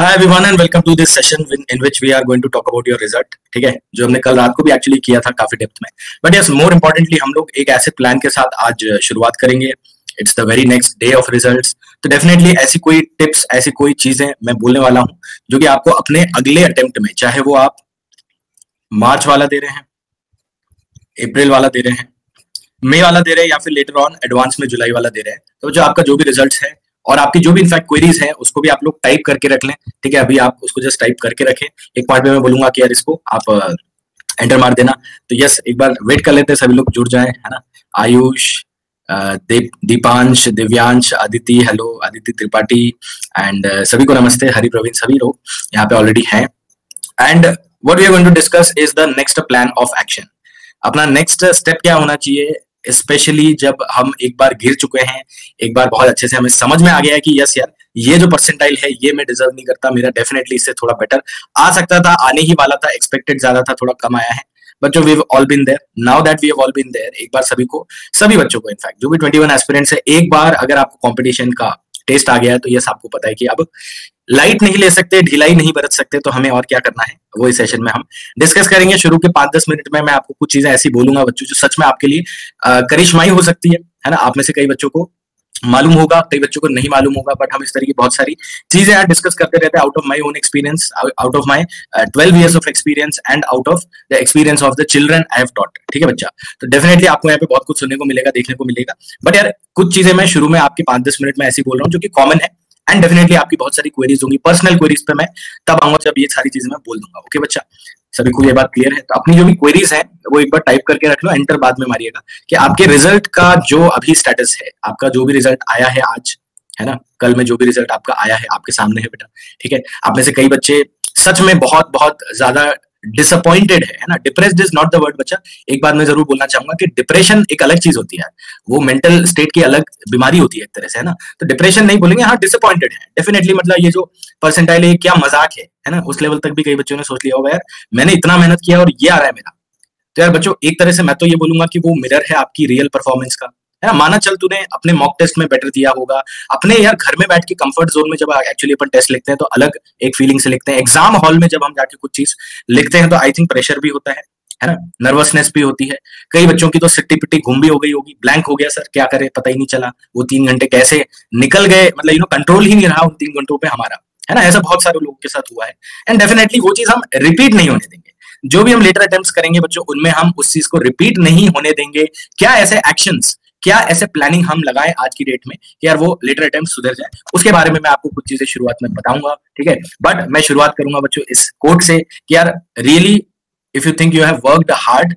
Hi everyone and welcome to this session in which we are going to talk about your result. ठीक है, जो हमने कल रात को भी एक्चुअली किया था काफी डेप्थ में। बट यस, मोर इम्पोर्टेंटली हम लोग एक ऐसे प्लान के साथ आज शुरुआत करेंगे। It's the very next day of results. तो डेफिनेटली ऐसी कोई टिप्स, ऐसी कोई चीजें मैं बोलने वाला हूँ जो कि आपको अपने अगले अटेम्प्ट में, चाहे वो आप मार्च वाला दे रहे हैं, अप्रैल वाला दे रहे हैं, मई वाला दे रहे हैं, या फिर लेटर ऑन एडवांस में जुलाई वाला दे रहे हैं, तो जो आपका जो भी रिजल्ट है और आपकी जो भी इनफैक्ट क्वेरीज है उसको भी आप लोग टाइप करके रख लें। ठीक है, अभी आप उसको जस्ट टाइप करके रखें। एक पॉइंट में मैं बोलूंगा कि यार इसको आप एंटर मार देना। तो यस, एक बार वेट कर लेते हैं, सभी लोग जुड़ जाएं, है ना। आयुष, दीपांश, दिव्यांश, अदिति, हेलो अदिति त्रिपाठी एंड सभी को नमस्ते। हरि प्रवीण, सभी लोग यहाँ पे ऑलरेडी हैं। And what we are going to discuss is the next plan of action. अपना नेक्स्ट स्टेप क्या होना चाहिए, स्पेशली जब हम एक बार गिर चुके हैं, एक बार बहुत अच्छे से हमें समझ में आ गया है कि यस यार, ये जो परसेंटाइल है ये मैं डिजर्व नहीं करता, मेरा डेफिनेटली इससे थोड़ा बेटर आ सकता था, आने ही वाला था, एक्सपेक्टेड ज्यादा था, थोड़ा कम आया है। बट जो we have all been there, now that we have all been there, एक बार सभी बच्चों को इनफैक्ट जो भी 21 एस्पिरेंट्स है, एक बार अगर आपको कंपटीशन का टेस्ट आ गया है तो यस, आपको पता है कि अब लाइट नहीं ले सकते, ढिलाई नहीं बरत सकते, तो हमें और क्या करना है वो इस सेशन में हम डिस्कस करेंगे। शुरू के 5-10 मिनट में मैं आपको कुछ चीजें ऐसी बोलूंगा बच्चों जो सच में आपके लिए करिश्माई हो सकती है ना। आप में से कई बच्चों को मालूम होगा, कई बच्चों को नहीं मालूम होगा, बट हम इस तरह की बहुत सारी चीजें यहाँ डिस्कस करते रहते हैं out of my own experience, out of my 12 years of experience and out of the experience of the children I have taught. ठीक है बच्चा, तो डेफिनेटली आपको यहाँ पे बहुत कुछ सुनने को मिलेगा, देखने को मिलेगा। बट यार कुछ चीजें मैं शुरू में आपके 5-10 मिनट में ऐसी बोल रहा हूँ जो कि कॉमन है, एंड डेफिनेटली आपकी बहुत सारी क्वेरीज होंगी, पर्सनल क्वेरीज पे मैं तब आऊंगा जब ये सारी चीजें मैं बोल दूंगा। ओके बच्चा, सभी को ये बात क्लियर है? तो अपनी जो भी क्वेरीज है वो एक बार टाइप करके रख लो, एंटर बाद में मारिएगा कि आपके रिजल्ट का जो अभी स्टेटस है, आपका जो भी रिजल्ट आया है आज, है ना, कल में जो भी रिजल्ट आपका आया है आपके सामने है बेटा। ठीक है, आप में से कई बच्चे सच में बहुत बहुत ज्यादा डिसअपॉइंटेड है ना। Depressed is not the word बच्चा। एक बार मैं जरूर बोलना चाहूंगा कि डिप्रेशन एक अलग चीज होती है, वो मेंटल स्टेट की अलग बीमारी होती है एक तरह से, है ना। तो डिप्रेशन नहीं बोलेंगे, हाँ डिसअपॉइंटेड है डेफिनेटली। मतलब ये जो परसेंटाइल है क्या मजाक है ना, उस लेवल तक भी कई बच्चों ने सोच लिया होगा यार मैंने इतना मेहनत किया और ये आ रहा है मेरा। तो यार बच्चों, एक तरह से मैं तो ये बोलूंगा कि वो मिरर है आपकी रियल परफॉर्मेंस का, है ना। माना चल तूने अपने मॉक टेस्ट में बेटर दिया होगा, अपने यार घर में बैठ के कंफर्ट जोन में जब एक्चुअली अपन टेस्ट लिखते हैं तो अलग एक फीलिंग से लिखते हैं। एग्जाम हॉल में जब हम जाके कुछ चीज लिखते हैं तो आई थिंक प्रेशर भी होता है ना, नर्वसनेस भी होती है। कई बच्चों की तो सिट्टी पिट्टी घूम भी हो गई होगी, ब्लैंक हो गया सर क्या करे पता ही नहीं चला, वो 3 घंटे कैसे निकल गए, मतलब कंट्रोल ही नहीं रहा उन 3 घंटों पे हमारा, है ना। ऐसा बहुत सारे लोगों के साथ हुआ है, एंड डेफिनेटली वो चीज हम रिपीट नहीं होने देंगे। जो भी हम लेटर अटेम्प्ट्स करेंगे बच्चों, उनमें हम उस चीज को रिपीट नहीं होने देंगे। क्या ऐसे एक्शंस, क्या ऐसे प्लानिंग हम लगाएं आज की डेट में कि यार वो लेटर अटेम्प्ट सुधर जाए, उसके बारे में मैं आपको कुछ चीजें शुरुआत में बताऊंगा। ठीक है, बट मैं शुरुआत करूंगा बच्चों इस कोट से कि यार really if you think you have worked hard,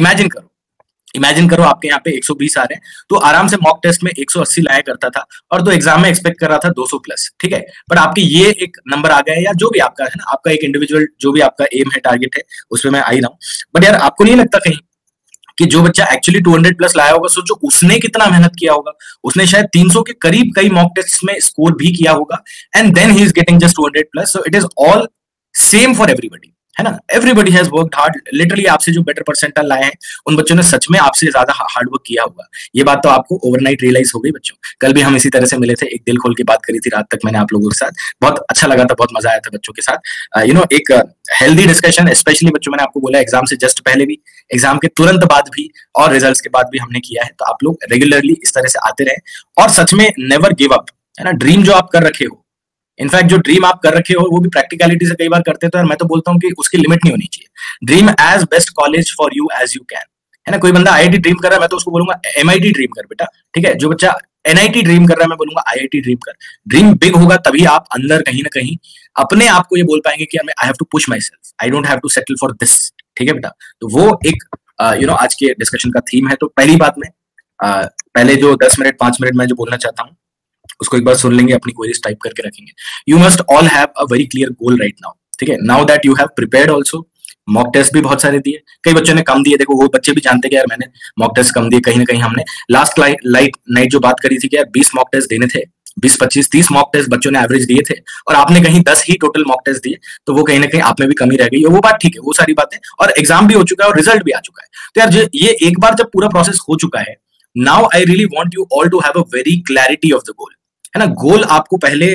imagine करो आपके यहाँ पे 120 आ रहे हैं, तो आराम से मॉक टेस्ट में 180 लाया करता था और तो एग्जाम में एक्सपेक्ट कर रहा था 200 प्लस। ठीक है, पर आपके ये एक नंबर आ गया है, या जो भी आपका है ना, आपका एक इंडिविजुअल जो भी आपका एम है, टारगेट है, उस पर मैं आ ही रहा हूँ। बट यार आपको नहीं लगता कहीं कि जो बच्चा एक्चुअली 200 प्लस लाया होगा, सोचो उसने कितना मेहनत किया होगा, उसने शायद 300 के करीब कई मॉक टेस्ट में स्कोर भी किया होगा, and then he is getting just 200 plus. So it is all same for everybody, है ना। Everybody has worked hard. Literally आपसे जो बेटर परसेंटाइल लाए हैं उन बच्चों ने सच में आपसे ज्यादा हार्ड वर्क किया होगा। ये बात तो आपको ओवरनाइट रियलाइज हो गई बच्चों। कल भी हम इसी तरह से मिले थे, एक दिल खोल के बात करी थी रात तक मैंने आप लोगों के साथ, बहुत अच्छा लगा था, बहुत मजा आया था बच्चों के साथ। एक हेल्दी डिस्कशन, स्पेशली बच्चों मैंने आपको बोला एग्जाम से जस्ट पहले भी, एग्जाम के तुरंत बाद भी और रिजल्ट्स के बाद भी हमने किया है। तो आप लोग रेगुलरली इस तरह से आते रहे और सच में नेवर गिव अप, है ना। ड्रीम जो आप कर रखे हो, इनफैक्ट जो ड्रीम आप कर रखे हो वो भी प्रैक्टिकलिटी से कई बार करते तो यार मैं तो बोलता हूँ कि उसकी लिमिट नहीं होनी चाहिए। Dream as best college for you as you can, है ना। कोई बंदा आईआईटी ड्रीम कर रहा है, मैं तो उसको बोलूंगा एमआईटी ड्रीम कर बेटा। ठीक है, जो बच्चा एनआईटी ड्रीम कर रहा है मैं बोलूंगा आईआईटी ड्रीम कर। ड्रीम बिग होगा तभी आप अंदर कहीं ना कहीं अपने आप को ये बोल पाएंगे कि I have to push myself, I don't have to settle for this. ठीक है बेटा, तो वो एक आज के डिस्कशन का थीम है। तो पहली बात में पहले जो 10 मिनट 5 मिनट में जो बोलना चाहता हूँ उसको एक बार सुन लेंगे, अपनी क्वेरीज टाइप करके रखेंगे। You must all have a very clear goal right now. ठीक है, now that you have prepared also, mock test भी बहुत सारे दिए, कई बच्चों ने कम दिए। देखो वो बच्चे भी जानते कि यार मैंने मॉक टेस्ट कम दिए, कहीं ना कहीं हमने लास्ट नाइट जो बात करी थी कि यार 20 मॉक टेस्ट देने थे, 20 25 30 मॉक टेस्ट बच्चों ने एवरेज दिए थे और आपने कहीं 10 ही टोटल मॉक टेस्ट दिए, तो वो कहीं ना कहीं आप में भी कमी रह गई। वो बात ठीक है, वो सारी बातें, और एग्जाम भी हो चुका है और रिजल्ट भी आ चुका है। तो यार ये एक बार जब पूरा प्रोसेस हो चुका है, now I really want you all to have a very clarity of the goal, है ना। गोल आपको पहले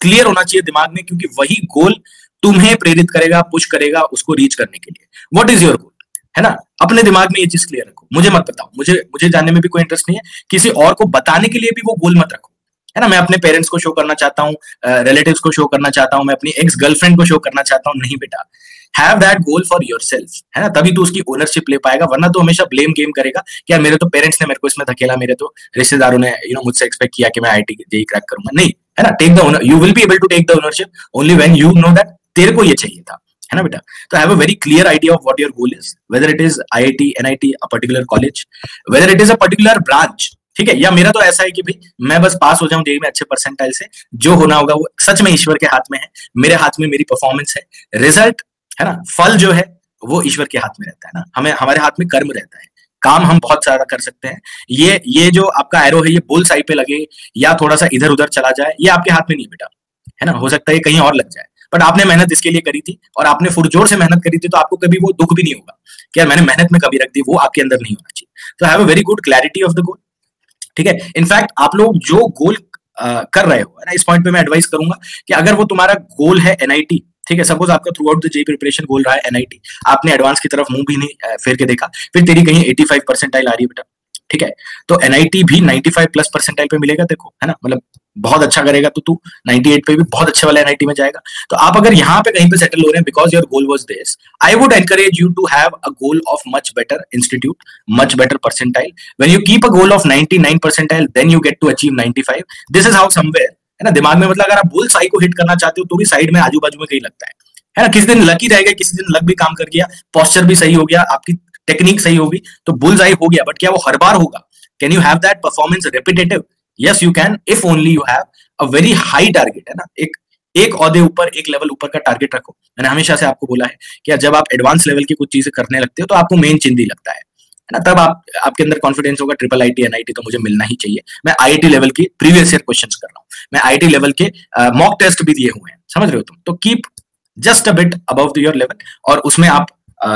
क्लियर होना चाहिए दिमाग में, क्योंकि वही गोल तुम्हें प्रेरित करेगा, पुश करेगा उसको रीच करने के लिए। व्हाट इज योर गोल, है ना? अपने दिमाग में ये चीज क्लियर रखो। मुझे मत बताओ, मुझे जानने में भी कोई इंटरेस्ट नहीं है, किसी और को बताने के लिए भी वो गोल मत रखो, है ना? मैं अपने पेरेंट्स को शो करना चाहता हूँ, रिलेटिव्स को शो करना चाहता हूँ, मैं अपनी एक्स गर्लफ्रेंड को शो करना चाहता हूँ, नहीं बेटा। Have that goal for yourself, है ना? तभी तू उसकी ओनरशिप ले पाएगा, वरना तो हमेशा ब्लेम गेम करेगा कि यार मेरे तो पेरेंट्स ने मेरे को इसमें धकेला, मेरे तो रिश्तेदारों ने मुझसे एक्सपेक्ट किया कि मैं आईआईटी जेईई क्रैक करूंगा। नहीं, है ना? Take the owner, you will be able to take the ownership only when you know that तेरे को ये चाहिए था, है ना बेटा? तो have a very clear idea of what your goal is, whether it is IIT, NIT, a particular college, whether it is a particular branch, ठीक है? या मेरा तो ऐसा है कि भाई मैं बस पास हो जाऊं जेईई में अच्छे परसेंटाइल से, जो होना होगा वो सच में ईश्वर के हाथ में है, मेरे हाथ में मेरी परफॉर्मेंस है, रिजल्ट, है ना, फल जो है वो ईश्वर के हाथ में रहता है ना। हमारे हाथ में कर्म रहता है, काम हम बहुत सारा कर सकते हैं। ये जो आपका एरो है ये बुल साइड पे लगे या थोड़ा सा इधर उधर चला जाए, ये आपके हाथ में नहीं बेटा, है ना? हो सकता है कहीं और लग जाए, बट आपने मेहनत इसके लिए करी थी और आपने फुरजोर से मेहनत करी थी, तो आपको कभी वो दुख भी नहीं होगा कि यार मैंने मेहनत में कभी रख दी, वो आपके अंदर नहीं होना चाहिए। तो have a very good clarity of the goal, ठीक है? इनफैक्ट आप लोग जो गोल कर रहे हो, है ना, इस पॉइंट पे मैं एडवाइस करूंगा कि अगर वो तुम्हारा गोल है एनआईटी, ठीक है, सपोज आपका throughout the JEE preparation goal रहा है एनआईटी, आपने एडवांस की तरफ मुंह भी नहीं फेर के देखा, फिर तेरी कहीं 85 परसेंटाइल आ रही है बेटा, ठीक है, तो एनआईटी भी 95 प्लस परसेंटाइल पे मिलेगा देखो, है ना? मतलब बहुत अच्छा करेगा तो तू 98 पे भी बहुत अच्छे वाले एनआईटी में जाएगा। तो आप अगर यहाँ पे कहीं पे सेटल हो रहे हैं because your goal was this, I would encourage you to have a goal of much better institute, much better percentile. When you keep a goal of 99 percentile then you get to achieve 95। This is how somewhere, है ना, दिमाग में, मतलब अगर आप bull Sai को hit करना चाहते हो तो भी साइड में आजू बाजू में कहीं लगता है ना? किसी दिन लकी रहेगा, किसी दिन लक भी काम कर गया, पोस्चर भी सही हो गया, आपकी टेक्निक सही होगी तो बुल साई हो गया, बट क्या वो हर बार होगा? Can you have that performance repetitive? Yes you can, if only you have a very high target, है ना? एक ओहदे ऊपर, एक लेवल ऊपर का टारगेट रखो। मैंने हमेशा से आपको बोला है कि जब आप एडवांस लेवल की कुछ चीजें करने लगते हो तो आपको मेन चिंदी लगता है ना? तब आपके अंदर कॉन्फिडेंस होगा, ट्रिपल आईटी एनआईटी तो मुझे मिलना ही चाहिए। मैं आईआईटी लेवल की प्रीवियस ईयर क्वेश्चंस कर रहा हूँ, मैं आईआईटी लेवल के मॉक टेस्ट भी दिए हुए हैं, समझ रहे हो तुम? तो keep just a bit above your level, और उसमें आप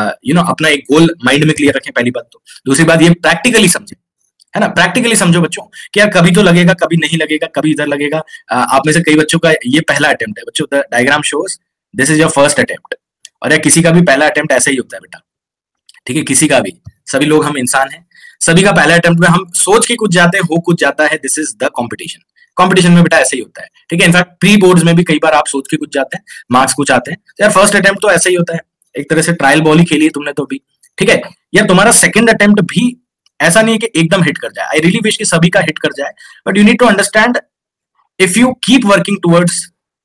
अपना एक गोल माइंड में क्लियर रखें, पहली बात तो। दूसरी बात, ये प्रैक्टिकली समझे, है ना? प्रैक्टिकली समझो बच्चों कि यार कभी तो लगेगा, कभी नहीं लगेगा, कभी इधर लगेगा। आप में से कई बच्चों का ये पहला अटेम्प्ट है बच्चों, the diagram shows this is your first attempt, और या किसी का भी पहला अटेम्प्ट ऐसा ही होता है बेटा, ठीक है? किसी का भी, सभी लोग हम इंसान हैं, सभी का पहला अटेम्प्ट में हम सोच के कुछ जाते हैं, हो कुछ जाता है। This is the competition. Competition में बेटा ऐसे ही होता है, ठीक है? इनफैक्ट प्री बोर्ड्स में भी कई बार आप सोच के कुछ जाते हैं, मार्क्स कुछ आते हैं। यार फर्स्ट अटेम्प्ट तो ऐसा ही होता है, एक तरह से ट्रायल बॉल ही खेली है तुमने तो भी, ठीक है? या तुम्हारा सेकंड अटेम्प्ट भी ऐसा नहीं है कि एकदम हिट कर जाए। आई रियली विश कि सभी का हिट कर जाए, but you need to understand, if you keep working towards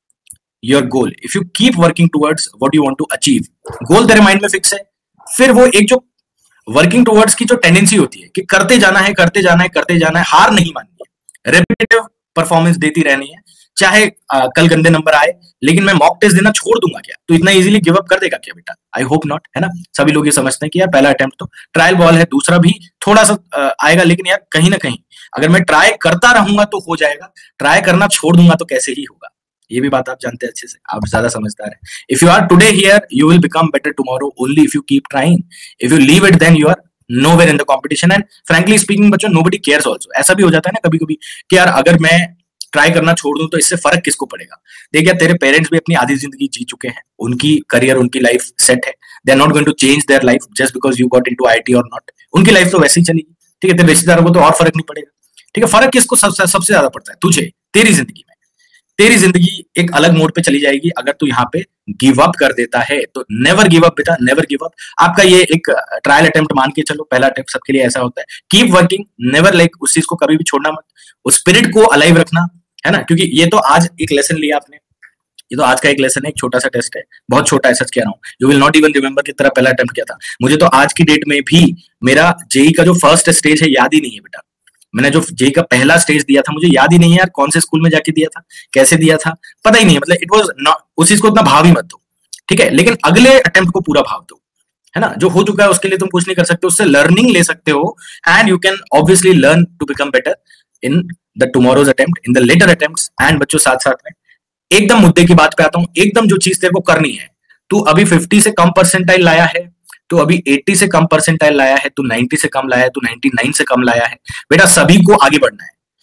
your goal, if you keep working towards what you want to achieve, goal तेरे माइंड में फिक्स है, फिर वो एक जो वर्किंग टुवर्ड्स की जो टेंडेंसी होती है कि करते जाना है, करते जाना है, करते जाना है, हार नहीं माननी है, रेपिटेटिव परफॉर्मेंस देती रहनी है, चाहे कल गंदे नंबर आए, लेकिन मैं मॉक टेस्ट देना छोड़ दूंगा क्या? तो इतना इजीली गिव अप कर देगा क्या बेटा? आई होप नॉट, है ना? सभी लोग ये समझते हैं कि यार पहला अटेम्प्ट तो ट्रायल बॉल है, दूसरा भी थोड़ा सा आएगा, लेकिन यार कहीं ना कहीं अगर मैं ट्राई करता रहूंगा तो हो जाएगा, ट्राई करना छोड़ दूंगा तो कैसे ही होगा। ये भी बात आप जानते हैं अच्छे से, आप ज्यादा समझदार हैं। If you are today here you will become better tomorrow only if you keep trying. If you leave it then you are nowhere in the competition, and frankly speaking बच्चों nobody cares also। ऐसा भी हो जाता है ना कभी कभी कि यार अगर मैं ट्राई करना छोड़ दूं तो इससे फर्क किसको पड़ेगा? देख यार तेरे पेरेंट्स भी अपनी आधी जिंदगी जी चुके हैं, उनकी करियर, उनकी लाइफ सेट है, they are not going to change their life just because you got into IIT और नॉट। उनकी लाइफ तो वैसे ही चलेगी, ठीक है? तेरे रिश्तेदारों को तो और फर्क नहीं पड़ेगा, ठीक है? फर्क किसको सबसे ज्यादा पड़ता है? तुझे, तेरी जिंदगी में। तेरी जिंदगी एक अलग मोड पे चली जाएगी अगर तू यहाँ पे गिव अप कर देता है। तो नेवर गिव अप बेटा, नेवर गिव अप। आपका ये एक ट्रायल अटेम्प्ट मान के चलो, पहला अटेम्प्ट सबके लिए ऐसा होता है। कीप वर्किंग, नेवर लाइक उस चीज को कभी भी छोड़ना मत, उस स्पिरिट को अलाइव रखना, है ना? क्योंकि ये तो आज एक लेसन लिया आपने, ये तो आज का एक लेसन है, एक छोटा सा टेस्ट है, बहुत छोटा है, सच कह रहा हूँ। You will not even remember कि तेरा पहला अटेम्प्ट क्या था। मुझे तो आज की डेट में भी मेरा जेईई का जो फर्स्ट स्टेज है याद ही नहीं है बेटा। मैंने जो जेईई का पहला स्टेज दिया था मुझे याद ही नहीं है यार, कौन से स्कूल में जाके दिया था, कैसे दिया था, पता ही नहीं है। मतलब इट वाज नॉट, उस चीज को इतना भाव ही मत दो, ठीक है? लेकिन अगले अटेम्प्ट को पूरा भाव दो, है ना? जो हो चुका है उसके लिए तुम कुछ नहीं कर सकते, उससे लर्निंग ले सकते हो, and you can obviously learn to become better in the tomorrow's attempt, in the later attempts. And बच्चों साथ साथ में एकदम मुद्दे की बात पे आता हूं, एकदम जो चीज तेरे को करनी है, तू अभी 50 से कम परसेंटाइल लाया है, तो अभी 80 से कम परसेंटाइल लाया है, तू 90 से कम लाया है, तू 99 से कम लाया है, बेटा सभी को आगे बढ़ना है।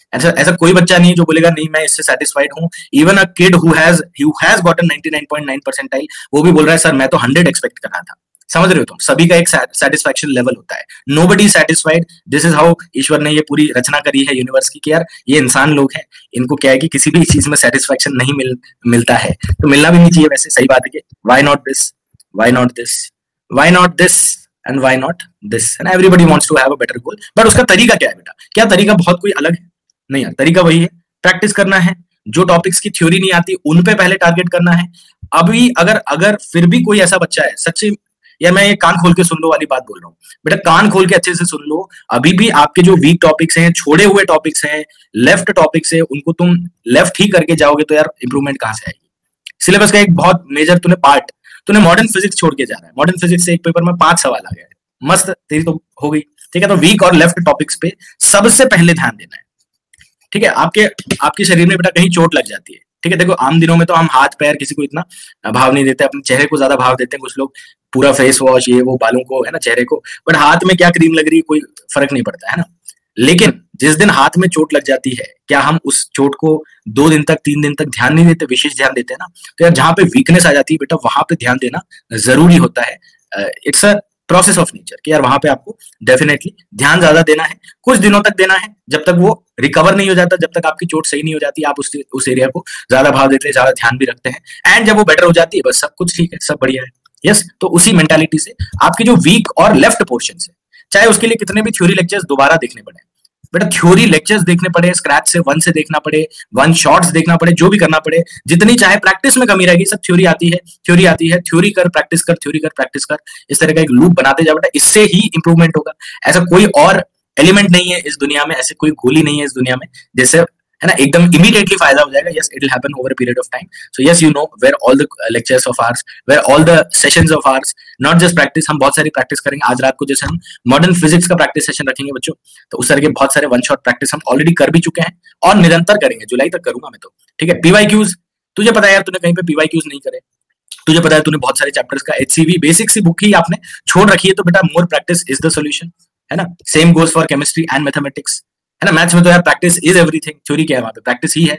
ऐसा ऐसा कोई बच्चा नहीं है जो बोलेगा नहीं मैं इससे सेटिस्फाइड हूँ। Even a kid who has gotten 99.9 percentile, वो भी बोल रहा है सर मैं तो 100 एक्सपेक्ट कर रहा था। समझ रहे हो तुम, सभी का एक सेटिस्फैक्शन लेवल होता है। Nobody satisfied. This is how ईश्वर ने ये पूरी रचना करी है यूनिवर्स की कि यार ये इंसान लोग हैं, इनको क्या है कि किसी भी चीज में सेटिस्फैक्शन नहीं मिलता है, तो मिलना भी नहीं चाहिए। वैसे सही बात है कि why not this, why not this, why not this and why not this, and everybody wants to have a better goal. But उसका तरीका क्या है बेटा? क्या तरीका बहुत कोई अलग है? नहीं यार, तरीका वही है, प्रैक्टिस करना है। जो टॉपिक्स की थ्योरी नहीं आती उन पे पहले टारगेट करना है। अभी अगर अगर फिर भी कोई ऐसा बच्चा है, सच्ची या मैं ये कान खोल के सुन लो वाली बात बोल रहा हूँ बेटा, कान खोल के अच्छे से सुन लो। अभी भी आपके जो वीक टॉपिक्स हैं, छोड़े हुए टॉपिक्स हैं, लेफ्ट टॉपिक्स है, उनको तुम लेफ्ट ही करके जाओगे तो यार इंप्रूवमेंट कहां से आएगी? सिलेबस का एक बहुत मेजर तूने मॉडर्न फिजिक्स छोड़ के जा रहा है। मॉडर्न फिजिक्स से एक पेपर में 5 सवाल आ गए, मस्त, तेरी तो हो गई। ठीक है, तो वीक और लेफ्ट टॉपिक्स पे सबसे पहले ध्यान देना है। ठीक है, आपके शरीर में बेटा कहीं चोट लग जाती है। ठीक है, देखो आम दिनों में तो हम हाथ पैर किसी को इतना भाव नहीं देते, अपने चेहरे को ज्यादा भाव देते हैं। कुछ लोग पूरा फेस वॉश, ये वो, बालों को, है ना, चेहरे को, बट हाथ में क्या क्रीम लग रही है कोई फर्क नहीं पड़ता, है ना। लेकिन जिस दिन हाथ में चोट लग जाती है, क्या हम उस चोट को 2 दिन तक 3 दिन तक ध्यान नहीं देते, विशेष ध्यान देते हैं ना? तो यार जहां पे वीकनेस आ जाती है बेटा, वहां पे ध्यान देना जरूरी होता है। It's a process of nature कि यार वहां पे आपको डेफिनेटली ध्यान ज्यादा देना है, कुछ दिनों तक देना है, जब तक वो रिकवर नहीं हो जाता, जब तक आपकी चोट सही नहीं हो जाती, आप उस एरिया को ज्यादा भाव देते हैं, ज्यादा ध्यान भी रखते हैं। एंड जब वो बेटर हो जाती है, बस सब कुछ ठीक है, सब बढ़िया है। यस, तो उसी मेंटालिटी से आपकी जो वीक और लेफ्ट पोर्शन है, चाहे उसके लिए कितने भी थ्योरी लेक्चर्स दोबारा देखने पड़े बेटा, थ्योरी लेक्चर्स देखने पड़े, स्क्रैच से 1 से देखना पड़े, 1 शॉर्ट्स देखना पड़े, जो भी करना पड़े, जितनी चाहे प्रैक्टिस में कमी रहेगी, सब थ्योरी आती है, थ्योरी आती है, थ्योरी कर, प्रैक्टिस कर, थ्योरी कर, प्रैक्टिस कर, इस तरह का एक लूप बनाते जाओ बेटा, इससे ही इंप्रूवमेंट होगा। ऐसा कोई और एलिमेंट नहीं है इस दुनिया में, ऐसे कोई गोली नहीं है इस दुनिया में जैसे, है ना, एकदम इमीडिएटली फायदा हो जाएगा। Yes, it will happen over a period of time. So yes, you know where all the lectures of ours, where all the sessions of ours, not just practice, हम बहुत सारी प्रैक्टिस करेंगे। आज रात को जैसे हम मॉडर्न फिजिक्स का प्रैक्टिस सेशन रखेंगे बच्चों, तो उस तरह के बहुत सारे 1 शॉट प्रैक्टिस हम ऑलरेडी कर भी चुके हैं और निरंतर करेंगे, जुलाई तक करूंगा मैं तो। ठीक है, पीवाईक्यूज, तुझे पता है यार, तूने कहीं पे पीवाईक्यूज नहीं करे, तुझे पता है तूने बहुत सारे चैप्टर्स का एचसीवी बेसिक सी बुक ही आपने छोड़ रखी है, तो बेटा more practice is the solution, है ना। Same goes for chemistry and mathematics, है ना। मैथ्स में तो यार प्रैक्टिस इज एवरीथिंग, थ्योरी क्या है वहां पे, प्रैक्टिस ही है।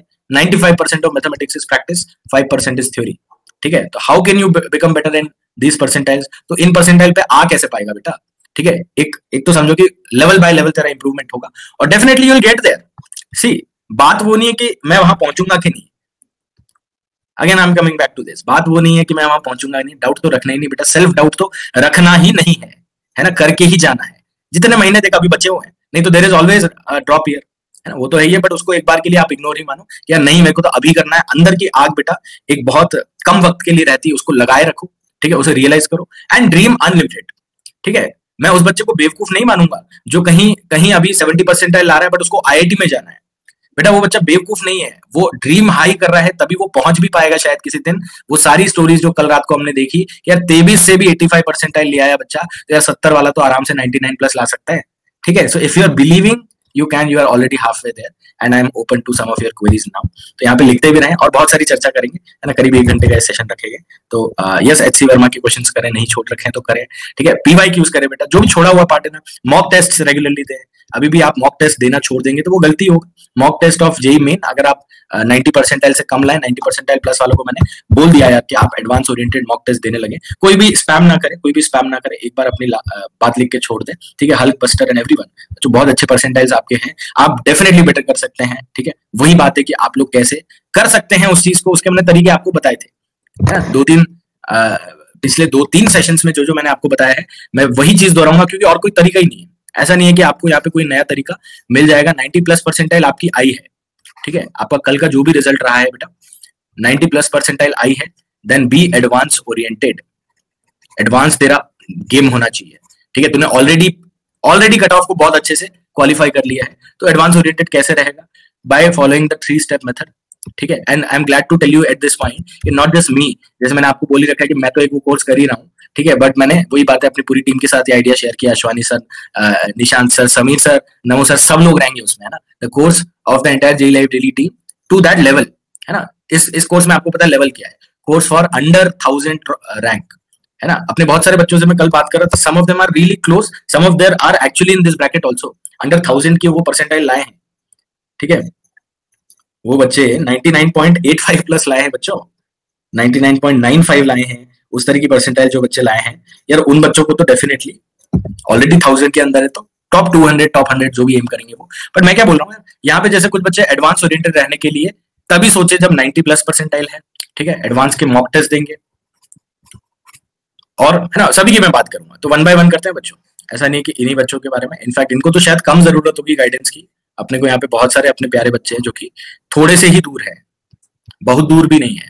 95% of mathematics is practice, 5% is theory. ठीक है, तो how can you become better in these percentiles? तो इन परसेंटाइल पे आ कैसे पाएगा बेटा? ठीक है, एक तो समझो कि लेवल बाय लेवल तेरा इंप्रूवमेंट होगा और definitely you will get there. See, बात वो नहीं है कि मैं वहां पहुंचूंगा कि नहीं, again I am coming back to this, बात वो नहीं है कि मैं वहां पहुंचूंगा नहीं, डाउट तो रखना ही नहीं बेटा, सेल्फ डाउट तो रखना ही नहीं है ना, करके ही जाना है। जितने महीने तक अभी बचे हुए हैं, नहीं तो there is always drop year, है ना, वो तो है ही है, बट उसको एक बार के लिए आप इग्नोर ही मानो कि यार नहीं, मेरे को तो अभी करना है। अंदर की आग बेटा एक बहुत कम वक्त के लिए रहती है, उसको लगाए रखो। ठीक है, उसे रियलाइज करो एंड ड्रीम अनलिमिटेड। ठीक है, मैं उस बच्चे को बेवकूफ नहीं मानूंगा जो कहीं कहीं अभी 70 परसेंटाइल ला रहा है बट उसको आईआईटी में जाना है। बेटा वो बच्चा बेवकूफ नहीं है, वो ड्रीम हाई कर रहा है, तभी वो पहुंच भी पाएगा शायद किसी दिन। वो सारी स्टोरीज जो कल रात को हमने देखी, यार 23 से भी 85 परसेंटाइल ले आया बच्चा, तो यार 70 वाला तो आराम से 99 प्लस ला सकता है। ठीक है, so if you are believing you are already half way there and I am open to some of your queries now. तो यहाँ पे लिखते भी रहें और बहुत सारी चर्चा करेंगे, है ना, करीब 1 घंटे का सेशन रखेंगे। तो यस, एचसी वर्मा के क्वेश्चंस करें, नहीं छोड़ रखे हैं तो करें। ठीक है, पीवाईक्यूज करें बेटा, जो भी छोड़ा हुआ पार्ट है ना, मॉक टेस्ट रेगुलरली दें। अभी भी आप मॉक टेस्ट देना छोड़ देंगे तो वो गलती होगा। Mock test of JEE Main अगर आप 90 परसेंटाइल से कम लाए, 90 परसेंटाइल प्लस वालों को मैंने बोल दिया यार कि आप एडवांस ओरिएंटेड मॉक टेस्ट देने लगे। कोई भी स्पैम ना करे, कोई भी स्पैम ना करे, एक बार अपनी बात लिख के छोड़ दें। ठीक है, हल्क बस्टर एंड एवरीवन, जो बहुत अच्छे परसेंटाइल्स आपके हैं, आप डेफिनेटली बेटर कर सकते हैं। ठीक है, वही बात है कि आप लोग कैसे कर सकते हैं उस चीज को, उसके हमने तरीके आपको बताए थे, है ना। पिछले 2-3 सेशंस में जो मैंने आपको बताया है, मैं वही चीज दोहराऊंगा क्योंकि और कोई तरीका ही नहीं है। ऐसा नहीं है कि आपको यहाँ पे कोई नया तरीका मिल जाएगा। 90 प्लस परसेंटाइल आपकी आई है, ठीक है, आपका कल का जो भी रिजल्ट रहा है बेटा 90 प्लस परसेंटाइल आई है, then be advance oriented. Advance तेरा गेम होना चाहिए। ठीक है, तूने ऑलरेडी कट ऑफ को बहुत अच्छे से क्वालिफाई कर लिया है, तो एडवांस ओरिएंटेड कैसे रहेगा? By following the 3 step method. ठीक है, and I am glad to tell you at this point कि नॉट जस्ट मी, जैसे मैंने आपको बोल ही रखा है कि मैं तो एक वो कोर्स कर ही रहा हूँ। ठीक है, बट मैंने वही बात है अपनी पूरी टीम के साथ ये आइडिया शेयर किया, Ashwani sir, Nishant sir, Sameer sir, Namo sir, सब लोग रहेंगे उसमें, है ना। The course of the entire JEE live daily team to that level, है ना। इस कोर्स में आपको पता है लेवल क्या है, कोर्स फॉर अंडर 1000 रैंक, है ना। अपने बहुत सारे बच्चों से मैं कल बात कर रहा था, some of them are really close, some of there are actually in this bracket also, under 1000 के वो परसेंटाइल लाए हैं। ठीक है, वो बच्चे 99.85 प्लस लाए हैं बच्चों, 99.95 लाए हैं, उस तरह की परसेंटाइल जो बच्चे लाए हैं यार, उन बच्चों को तो डेफिनेटली ऑलरेडी 1000 के अंदर है, तो टॉप 200 टॉप 100 जो भी एम करेंगे वो। पर मैं क्या बोल रहा हूँ, यहाँ पे जैसे कुछ बच्चे एडवांस ओरिएंटेड रहने के लिए तभी सोचे जब 90 प्लस परसेंटाइल है, ठीक है, एडवांस के मॉक टेस्ट देंगे, और है ना, सभी की मैं बात करूंगा, तो 1 बाय 1 करते हैं बच्चों। ऐसा नहीं कि इन्हीं बच्चों के बारे में, इनफैक्ट इनको तो शायद कम जरूरत होगी गाइडेंस की, अपने को यहाँ पे बहुत सारे अपने प्यारे बच्चे हैं जो कि थोड़े से ही दूर है, बहुत दूर भी नहीं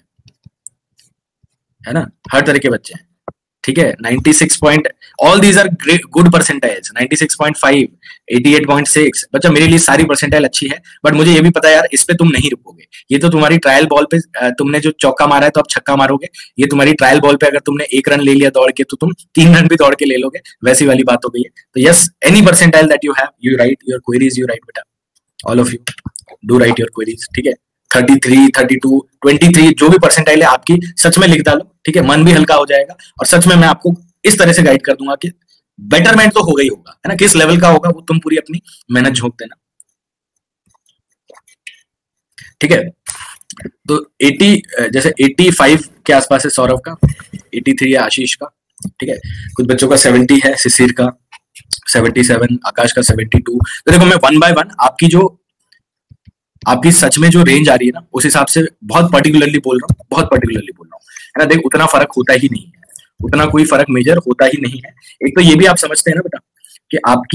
है ना, हर तरह के बच्चे हैं, ठीक है। 96 point, all these are good percentiles, 96.5, 88.6, बच्चा मेरे लिए सारी परसेंटाइल अच्छी है, बट मुझे ये भी पता है यार, इस पे तुम नहीं रुकोगे, ये तो तुम्हारी ट्रायल बॉल पे तुमने जो चौका मारा है तो अब छक्का मारोगे, ये तुम्हारी ट्रायल बॉल पे अगर तुमने 1 रन ले लिया दौड़ के तो तुम 3 रन भी दौड़ के ले लोगे, वैसी वाली बात हो गई है। तो yes, any percentile that you have, you write your queries, you write बेटा, all of you do write your queries, ठीक है। 33, 32, 23 जो भी परसेंटाइल है आपकी, सच में लिख डालो, ठीक है, मन भी हल्का हो जाएगा, और सच में मैं आपको इस तरह से गाइड कर दूंगा कि बेटरमेंट तो होगा ही होगा, है ना, किस लेवल का होगा वो तुम पूरी अपनी मेहनत झोंक देना, ठीक है। तो 80, जैसे 85 के आसपास है सौरभ का, 83 है आशीष का, ठीक है, कुछ बच्चों का 70 है, शिशिर का 77, आकाश का 72। तो देखो मैं 1 बाय 1 आपकी सच में जो रेंज आ रही है ना, उस हिसाब से बहुत पर्टिकुलरली बोल रहा हूँ, बहुत पर्टिकुलरली बोल रहा हूँ, है ना। देख, उतना फर्क होता ही नहीं है, उतना कोई फर्क मेजर होता ही नहीं है। एक तो ये भी आप समझते हैं ना बेटा कि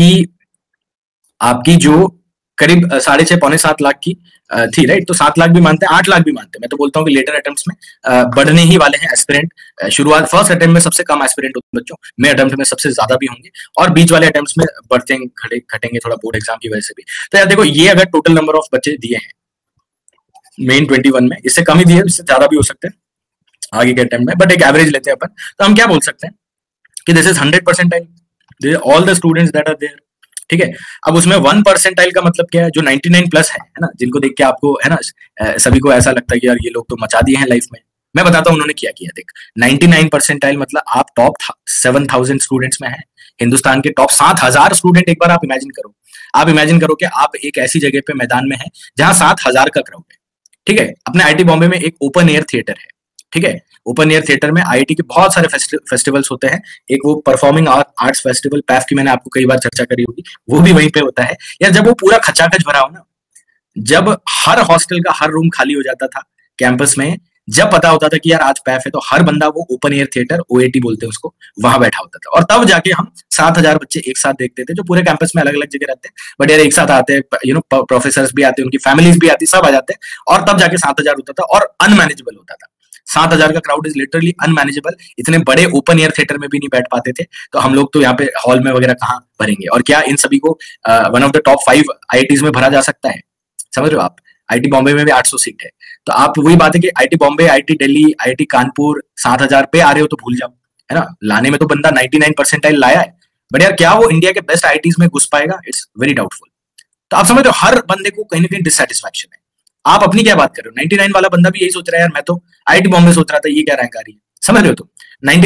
आपकी जो करीब 6.5 पौने 7 लाख की थी, राइट, तो 7 लाख भी मानते हैं, 8 लाख भी मानते हैं। मैं तो बोलता हूँ कि लेटर अटेम्प्ट्स में बढ़ने ही वाले हैं एस्पिरेंट। शुरुआत फर्स्ट अटेम्प्ट में सबसे कम एस्पिरेंट होते हैं बच्चों, में अटेम्प्ट में सबसे ज्यादा भी होंगे, और बीच वाले अटेम्प्ट्स में बढ़ते घटेंगे थोड़ा बोर्ड एग्जाम की वजह से भी। तो यार देखो, ये अगर टोटल नंबर ऑफ बच्चे दिए हैं मेन 21 में, इससे कम ही दिए, इससे ज्यादा भी हो सकते हैं आगे के अटेम्प्ट में, बट एक एवरेज लेते हैं अपन, तो हम क्या बोल सकते हैं कि this is 100 percentile, all the students that are there, ठीक है। अब उसमें 1 परसेंटाइल का मतलब क्या है, जो 99 प्लस है ना, जिनको देख के आपको, है ना, सभी को ऐसा लगता है कि यार ये लोग तो मचा दिए हैं लाइफ में। मैं बताता हूँ उन्होंने क्या किया। देख, 99 परसेंटाइल मतलब आप टॉप 7000 स्टूडेंट्स में है, हिंदुस्तान के टॉप 7000 स्टूडेंट। एक बार आप इमेजिन करो, कि आप एक ऐसी जगह पे मैदान में है जहां 7000 का क्राउड है, ठीक है। अपने आईटी बॉम्बे में एक ओपन एयर थिएटर है, ठीक है। ओपन एयर थिएटर में आईआईटी के बहुत सारे फेस्टिवल्स होते हैं। एक वो परफॉर्मिंग आर्ट्स फेस्टिवल पैफ की मैंने आपको कई बार चर्चा करी होगी, वो भी वहीं पे होता है यार। जब वो पूरा खचाखच भरा हो ना, जब हर हॉस्टल का हर रूम खाली हो जाता था कैंपस में, जब पता होता था कि यार आज पैफ है, तो हर बंदा वो ओपन एयर थिएटर, ओएटी बोलते हैं उसको, वहां बैठा होता था। और तब जाके हम 7000 बच्चे एक साथ देखते थे, जो पूरे कैंपस में अलग अलग जगह रहते हैं, बट यार एक साथ आते हैं, यू नो, प्रोफेसर भी आते हैं, उनकी फैमिलीज भी आती, सब आ जाते हैं, और तब जाके 7000 होता था, और अनमैनेजेबल होता था। 7000 का क्राउड इज लिटरली अनमैनेजेबल। इतने बड़े ओपन एयर थिएटर में भी नहीं बैठ पाते थे, तो हम लोग तो यहाँ पे हॉल में वगैरह कहाँ भरेंगे। और क्या इन सभी को one of the top 5 IITs में भरा जा सकता है? समझ रहे हो आप? आईटी बॉम्बे में भी 800 सीट है, तो आप वही बात है कि IT Bombay, IT Delhi, IT Kanpur 7000 पे आ रहे हो तो भूल जाओ, है ना। लाने में तो बंदा 99 परसेंटाइल लाया है, बट यार क्या वो इंडिया के बेस्ट आईआईटीज में घुस पाएगा? It's very doubtful. तो आप समझ रहे हो, हर बंदे को कहीं ना कहीं डिससेटिस्फैक्शन है। आप अपनी क्या बात कर रहे हो? 99 वाला बंदा भी यही सोच रहा है, यार मैं तो आईटी बॉम्बे सोच रहा था, ये क्या रैंक आ रही है? समझ रहे हो? तो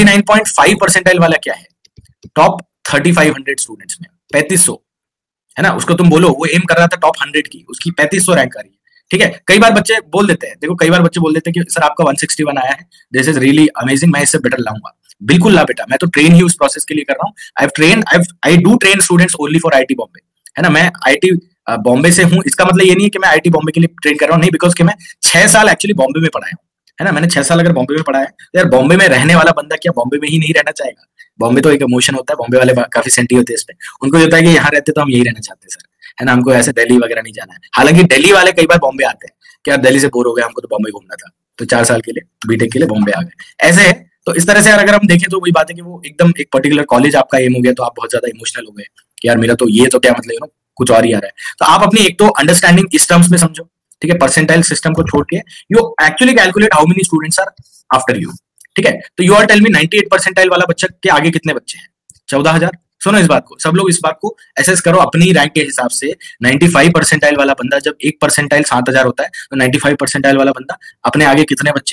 99.5 परसेंटाइल वाला क्या है? टॉप 3500 स्टूडेंट्स में 3500, है ना। उसको तुम बोलो वो एम कर रहा था टॉप 100 की, उसकी 3500 रैंक आ रही है, ठीक है। कई बार बच्चे बोल देते हैं, देखो कई बार बच्चे बोल देते हैं कि सर आपका 161 आया है, दिस इज रियली अमेजिंग, मैं इससे बेटर लाऊंगा। बिल्कुल ला बेटा, मैं तो ट्रेन ही उस प्रोसेस के लिए कर रहा हूँ। I do train students only for IT Bombay, है ना। मैं आईटी बॉम्बे से हूँ, इसका मतलब ये नहीं है कि मैं आईटी बॉम्बे के लिए ट्रेन कर रहा हूँ, नहीं, बिकॉज कि मैं 6 साल एक्चुअली बॉम्बे में पढ़ाया हूँ, है ना। मैंने 6 साल अगर बॉम्बे में पढ़ा है, तो यार बॉम्बे में रहने वाला बंदा क्या बॉम्बे में ही नहीं रहना चाहेगा? बॉम्बे तो एक इमोशन होता है, बॉम्बे वाले काफी सेंटी होते हैं इस पे, उनको होता है कि यहाँ रहते तो हम यही रहना चाहते हैं सर, है ना, हमको ऐसे दिल्ली वगैरह नहीं जाना है। हालांकि दिल्ली वाले कई बार बॉम्बे आते हैं कि यार दिल्ली से बोर हो गए, हमको तो बॉम्बे घूमना था, तो 4 साल के लिए बीटेक के लिए बॉम्बे आ गए, ऐसे है। तो इस तरह से यार अगर हम देखें तो वही बात है कि वो एकदम एक पर्टिकुलर कॉलेज आपका एम हो गया, तो आप बहुत ज्यादा इमोशनल हो गए कि यार मेरा तो ये तो क्या मतलब, ना कुछ और ही आ रहा है। तो आप अपनी एक तो अंडरस्टैंडिंग इस टर्म्स में समझो, ठीक है, परसेंटाइल सिस्टम को छोड़ के you actually calculate how many students are after you, ठीक है। तो you are tell me 98 percentile वाला बच्चा के आगे कितने बच्चे हैं? 14000। सुनो इस बात को, सब लोग इस बात को एसेस करो अपनी रैंक के हिसाब से। 95 परसेंटाइल वाला बंदा, जब एक परसेंटाइल 7000 होता है, तो 95 परसेंटाइल वाला बंदा अपने आगे कितने बच्चे?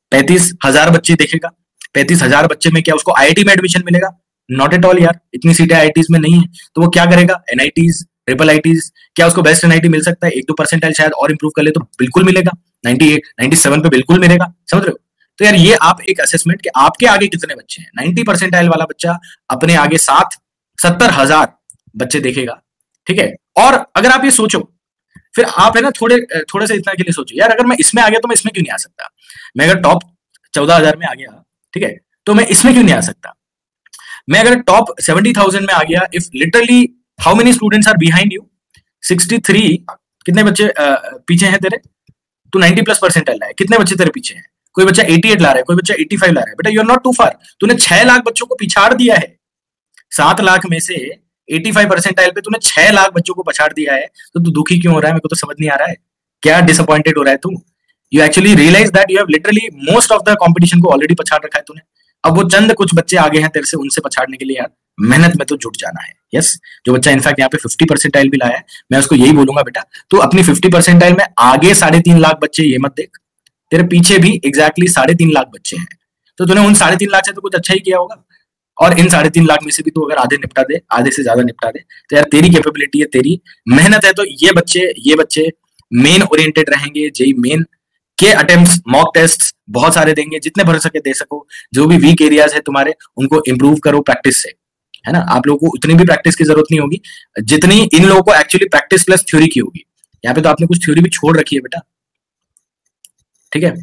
35000 बच्चे देखेगा। 35000 बच्चे में क्या उसको आईआईटी में एडमिशन मिलेगा? नॉट एट ऑल यार, इतनी सीटें आईआईटीज में नहीं है, तो वो क्या करेगा? एनआईटीज, ट्रिपल आईटीज, क्या उसको बेस्ट एनआईटी मिल सकता है? 1-2 परसेंटाइल शायद और इंप्रूव कर ले तो बिल्कुल मिलेगा, 98 97 पे बिल्कुल मिलेगा, समझ रहे हो? तो यार ये आप एक असेसमेंट कि आपके आगे कितने बच्चे हैं। 90 परसेंटाइल वाला बच्चा अपने आगे 70,000 बच्चे देखेगा, ठीक है। और अगर आप ये सोचो, फिर आप है ना थोड़े से इतना के लिए सोचो, यार अगर मैं इसमें आ गया तो मैं इसमें क्यों नहीं आ सकता? मैं अगर टॉप 14,000 में आ गया, ठीक है, तो मैं इसमें क्यों नहीं आ सकता? मैं अगर टॉप 70,000 में आ गया, if literally how many students are behind you? 63, कितने बच्चे पीछे हैं तेरे? तू 90 प्लस परसेंटाइल लाया, कितने बच्चे तेरे पीछे हैं? कोई बच्चा 88 ला रहा है, कोई बच्चा 85 ला रहा है। बेटा you are not too far, तूने 6 लाख बच्चों को पिछाड़ दिया है। 7 लाख में से 85 परसेंटाइल पे तूने 6 लाख बच्चों को पछाड़ दिया है, तो तू दुखी क्यों हो रहा है? मेरे को तो समझ नहीं आ रहा है, क्या डिसअपॉइंटेड हो रहा है तू? You actually realise that you have literally most of the competition को ऑलरेडी पछाड़ रखा है तूने। अब वो चंद कुछ बच्चे आगे हैं तेरे से, उनसे पछाड़ने के लिए यार मेहनत में तो जुट जाना है। यस, जो बच्चा इनफैक्ट यहाँ पे 50 परसेंटाइल भी लाया है, मैं उसको यही बोलूंगा, बेटा तू अपनी 50 परसेंटाइल में आगे 3.5 लाख बच्चे ये मत देख, तेरे पीछे भी एग्जैक्टली 3.5 लाख बच्चे हैं, तो तूने उन 3.5 लाख से तो कुछ अच्छा ही किया होगा। और इन 3.5 लाख में से भी तू अगर आधे निपटा दे, आधे से ज्यादा निपटा दे, तो यार तेरी कैपेबिलिटी है, तेरी मेहनत है। तो ये बच्चे मेन ओरिएंटेड रहेंगे, जेई मेन के अटेम्प्ट्स, मॉक टेस्ट बहुत सारे देंगे, जितने भर सके दे सको। जो भी वीक एरियाज है तुम्हारे, उनको इंप्रूव करो प्रैक्टिस से, है ना। आप लोगों को उतनी भी प्रैक्टिस की जरूरत नहीं होगी जितनी इन लोगों को एक्चुअली प्रैक्टिस प्लस थ्योरी की होगी। यहाँ पे तो आपने कुछ थ्योरी भी छोड़ रखी है बेटा, ठीक है,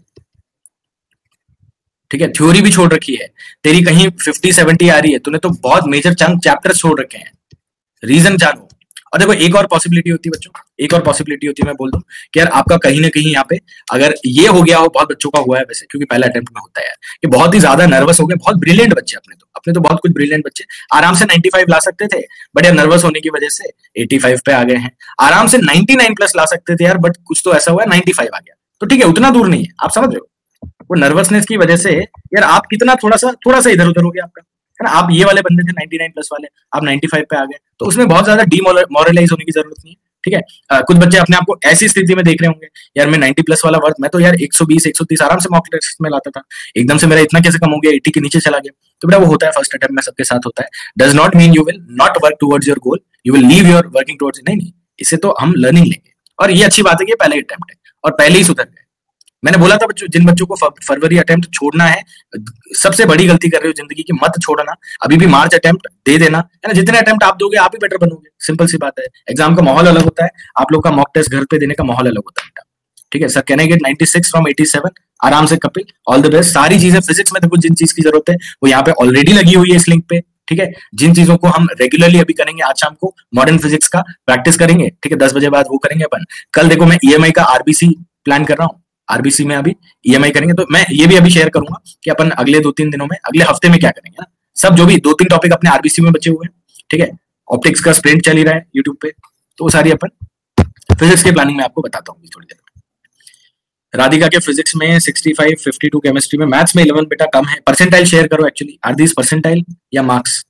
ठीक है, थ्योरी भी छोड़ रखी है। तेरी कहीं 50-70 आ रही है, तूने तो बहुत मेजर चंक चैप्टर्स छोड़ रखे हैं। रीजन जानो। और देखो एक और पॉसिबिलिटी होती है बच्चों, एक और पॉसिबिलिटी होती है, मैं बोल दूं कि यार आपका कहीं ना कहीं यहाँ पे अगर ये हो गया हो, बहुत बच्चों का हुआ है वैसे, क्योंकि पहला अटेम्प्ट में होता है यार, कि बहुत ही ज्यादा नर्वस हो गए। बहुत ब्रिलियंट बच्चे अपने तो बहुत कुछ ब्रिलियंट बच्चे आराम से 95 ला सकते थे, बट यार नर्वस होने की वजह से 85 पे आ गए हैं। आराम से 99 प्लस ला सकते थे यार, बट कुछ तो ऐसा हुआ 95 आ गया। तो ठीक है, उतना दूर नहीं है, आप समझ रहे हो। वो नर्वसनेस की वजह से यार आप कितना थोड़ा सा इधर उधर हो गया आपका, है ना। आप ये वाले बंदे थे 99 प्लस वाले, आप 95 पे आ गए, तो उसमें बहुत ज्यादा डीमोरलाइज होने की जरूरत नहीं है, ठीक है। कुछ बच्चे अपने आप को ऐसी स्थिति में देख रहे होंगे, यार मैं 90 प्लस वाला वर्थ, मैं तो यार 120 130 आराम से मॉक टेस्ट में लाता था, एकदम से मेरा इतना कैसे कम हो गया, 80 के नीचे चला गया। तो बेटा वो होता है, फर्स्ट अटेम्प्ट में सबके साथ होता है। Does not mean you will not work towards your goal, you will leave your working towards, नहीं, इससे तो हम लर्निंग लेंगे। और ये अच्छी बात है कि पहले अटेम्प्ट है और पहले ही सुधर गए। मैंने बोला था बच्चों, जिन बच्चों को फरवरी अटेम्प्ट छोड़ना है, सबसे बड़ी गलती कर रहे हो जिंदगी की, मत छोड़ना। अभी भी मार्च अटेम्प्ट दे देना, है ना। जितने अटेम्प्ट आप दोगे आप ही बेटर बनोगे, सिंपल सी बात है। एग्जाम का माहौल अलग होता है, आप लोग का मॉक टेस्ट घर पे देने का माहौल अलग होता है बेटा, ठीक है। Sir can I get 96 from 87? आराम से कपिल, ऑल द बेस्ट। सारी चीजें फिजिक्स में देखो, जिन चीज की जरूरत है वो यहाँ पे ऑलरेडी लगी हुई है इस लिंक पे, ठीक है। जिन चीजों को हम रेगुलरली अभी करेंगे, आज शाम को मॉडर्न फिजिक्स का प्रैक्टिस करेंगे, ठीक है, 10 बजे बाद वो करेंगे अपन। कल देखो मैं ईएमआई का आरबीसी प्लान कर रहा हूँ, आरबीसी में अभी ईएमआई करेंगे, तो मैं ये भी अभी शेयर करूंगा कि अपन अगले 2-3 दिनों में, अगले हफ्ते में क्या करेंगे ना। सब जो भी 2-3 टॉपिक अपने आरबीसी में बचे हुए हैं, ठीक है। ऑप्टिक्स का स्प्रिंट चल ही रहा है यूट्यूब पे, तो वो सारी अपन फिजिक्स के प्लानिंग में आपको बताता हूँ थोड़ी देर में। राधिका के फिजिक्स में 65, 52 केमिस्ट्री में, मैथ्स में 11 बेटा कम है। परसेंटाइल शेयर करो, एक्चुअली आर दीस परसेंटाइल या मार्क्स?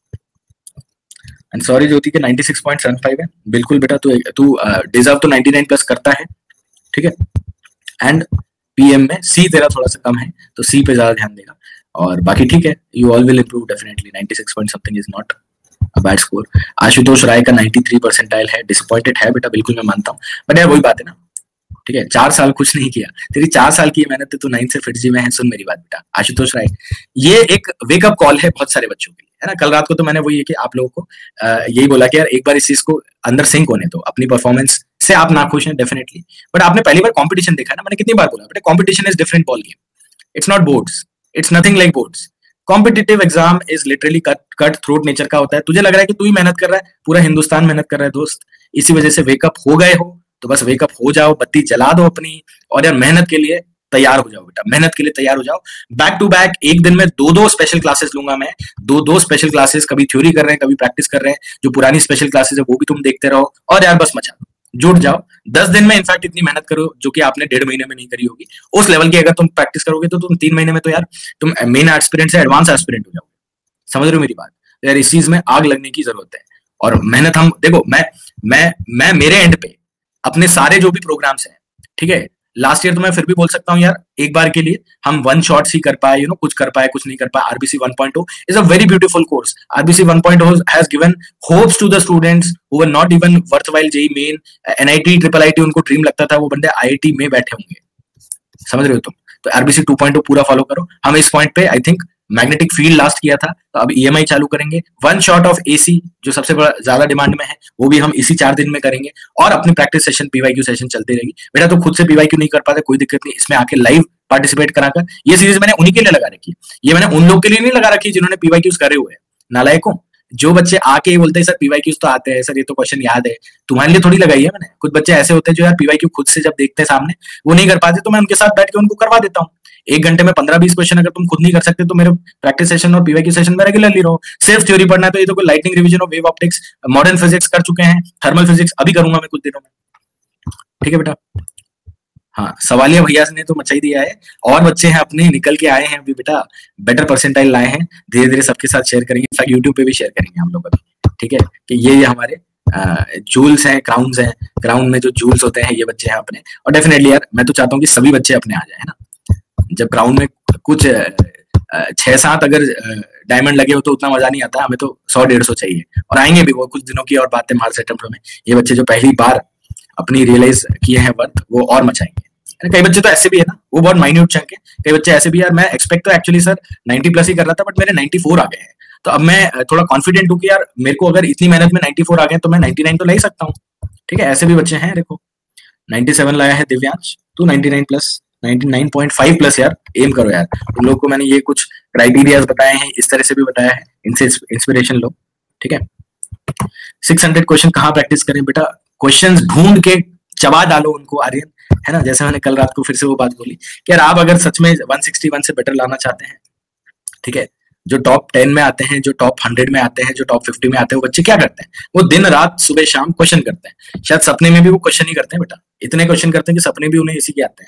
एंड सॉरी ज्योति के 96.75 है, बिल्कुल बेटा तू डिजर्व तो 99 प्लस करता है, ठीक है। एंड पीएम में सी तेरा थोड़ा सा कम है, तो सी पे ज्यादा ध्यान देगा, और बाकी ठीक है, you all will improve definitely. 96 point something is not a bad score. Ashutosh Rai का 93 परसेंटाइल है, डिसअपॉइंटेड है बेटा, बिल्कुल मैं मानता हूँ, बट यार वही बात है ना, ठीक है। 4 साल कुछ नहीं किया, तेरी 4 साल की मेहनत है, तू 9 से फिट जी में है। सुन मेरी बात बेटा आशुतोष राय, ये एक वेकअप कॉल है बहुत सारे बच्चों के लिए, है ना। कल रात को तो मैंने वही है कि आप लोगों को यही बोला कि यार एक बार इस चीज को अंदर सिंक होने दो। अपनी परफॉर्मेंस से आप नाखुश हैं डेफिनेटली, बट आपने पहली बार कंपटीशन देखा है ना। मैंने कितनी बार बोला बेटा, competition is different ball game, it's not boards, it's nothing like boards. Competitive exam is literally cut throat nature का होता है। तुझे लग रहा है कि तू ही मेहनत कर रहा है, पूरा हिंदुस्तान मेहनत कर रहा है दोस्त, इसी वजह से वेकअप हो गए हो, तो बस वेकअप हो जाओ, बत्ती जला दो अपनी, और यार मेहनत के लिए तैयार हो जाओ बेटा, मेहनत के लिए तैयार हो जाओ। बैक टू बैक एक दिन में 2-2 स्पेशल क्लासेस लूंगा मैं, 2-2 स्पेशल क्लासेस, कभी थ्योरी कर रहे हैं कभी प्रैक्टिस कर रहे हैं। जो पुरानी स्पेशल क्लासेस है वो भी तुम देखते रहो, और यार बस मचा दो, जुट जाओ। 10 दिन में इनफैक्ट इतनी मेहनत करो जो कि आपने 1.5 महीने में नहीं करी होगी। उस लेवल की अगर तुम प्रैक्टिस करोगे तो तुम 3 महीने में तो यार तुम मेन एस्पिरेंट से एडवांस एस्पिरेंट हो जाओगे। समझ रहे हो मेरी बात? यार इस चीज में आग लगने की जरूरत है, और मेहनत हम देखो, मैं मेरे एंड पे अपने सारे जो भी प्रोग्राम्स हैं, ठीक है, लास्ट ईयर तो मैं फिर भी बोल सकता हूँ यार, एक बार के लिए हम वन शॉट्स ही कर पाए, कुछ कर पाए, कुछ नहीं कर पाए। RBC 1.0 is a very beautiful course. RBC 1.0 has given hopes to the students who were not even worthwhile JEE main, NIT, triple IT उनको ड्रीम लगता था, वो बंदे आईआईटी में बैठे होंगे। समझ रहे हो तुम? तो आरबीसी 2.0 पूरा फॉलो करो। हम इस पॉइंट पे I think magnetic field last किया था, तो अब ईएमआई चालू करेंगे। वन शॉट ऑफ एसी जो सबसे बड़ा ज्यादा डिमांड में है, वो भी हम इसी 4 दिन में करेंगे। और अपनी प्रैक्टिस सेशन, पीवाईक्यू सेशन चलती रहेगी। बेटा तो खुद से पीवाईक्यू नहीं कर पाते, कोई दिक्कत नहीं, इसमें आके लाइव पार्टिसिपेट कराकर। ये सीरीज मैंने उन्हीं के लिए लगा रखी है, ये मैंने उन लोग के लिए नहीं लगा रखी जिन्होंने पीवाईक्यूज करे हुए हैं। नालायकों, जो बच्चे आके ही बोलते हैं सर पीवाईक्यूज तो आते हैं, सर ये तो क्वेश्चन याद है, तुम्हारे लिए थोड़ी लगाई है मैंने। कुछ बच्चे ऐसे होते हैं जो यार पीवाईक्यू खुद से जब देखते हैं सामने, वो नहीं कर पाते, तो मैं उनके साथ बैठ के उनको करवा देता हूँ। 1 घंटे में 15-20 क्वेश्चन अगर तुम खुद नहीं कर सकते, तो मेरे प्रैक्टिस सेशन और पीवाईक्यू सेशन में रेगुलरली रहो। सिर्फ थ्योरी पढ़ना है तो ये तो कोई लाइटनिंग रिवीजन और वेव ऑप्टिक्स, मॉडर्न फिजिक्स कर चुके हैं, थर्मल फिजिक्स अभी करूंगा मैं कुछ दिनों में। ठीक है बेटा? हाँ, सवालिया भैया ने तो मचा ही दिया है, और बच्चे हैं अपने निकल के आए हैं अभी बेटा, बेटर परसेंटाइल लाए हैं। धीरे धीरे सबके साथ शेयर करेंगे, इनफैक्ट यूट्यूब पे भी शेयर करेंगे हम लोग अभी। ठीक है कि ये हमारे जूल्स हैं, क्राउन्स हैं, क्राउन में जो जूल्स होते हैं, ये बच्चे हैं अपने। और डेफिनेटली यार मैं तो चाहता हूँ कि सभी बच्चे अपने आ जाए, है ना। जब क्राउन में कुछ 6-7 अगर डायमंड लगे हो तो उतना मजा नहीं आता, हमें तो 100-150 चाहिए, और आएंगे भी वो कुछ दिनों की और बातें मार्च अटेम्प्ट में। ये बच्चे जो पहली बार अपनी रियलाइज किए हैं वर्थ, वो और मचाएंगे। कई बच्चे तो ऐसे भी है ना, वो बहुत माइन्यूट चंक है। कई बच्चे ऐसे भी यार, मैं एक्सपेक्ट तो एक्चुअली सर 90+ ही कर रहा था, बट मेरे 94 आ गए हैं, तो अब मैं थोड़ा कॉन्फिडेंट हूँ कि यार मेरे को अगर इतनी मेहनत में 94 आ गए तो मैं 99 तो ला ही सकता हूँ। ठीक है, ऐसे भी बच्चे हैं। देखो 97 लाया है दिव्यांश, तो 99+, 99.5+ यार एम करो यार। तुम लोग को मैंने ये कुछ क्राइटेरियाज बताए हैं, इस तरह से भी बताया है, इनसे इंस्पिरेशन लो। ठीक है, 600 क्वेश्चन कहाँ प्रैक्टिस करें बेटा? क्वेश्चंस ढूंढ के चबा डालो उनको, आर्यन, है ना। जैसे मैंने कल रात को फिर से वो बात बोली कि यार आप अगर सच में 161 से बेटर लाना चाहते हैं, ठीक है, जो टॉप 10 में आते हैं, जो टॉप 100 में आते हैं, जो टॉप 50 में आते हैं, वो बच्चे क्या करते हैं? वो दिन रात सुबह शाम क्वेश्चन करते हैं। शायद सपने में भी वो क्वेश्चन ही करते हैं बेटा, इतने क्वेश्चन करते हैं कि सपने भी उन्हें इसी के आते हैं।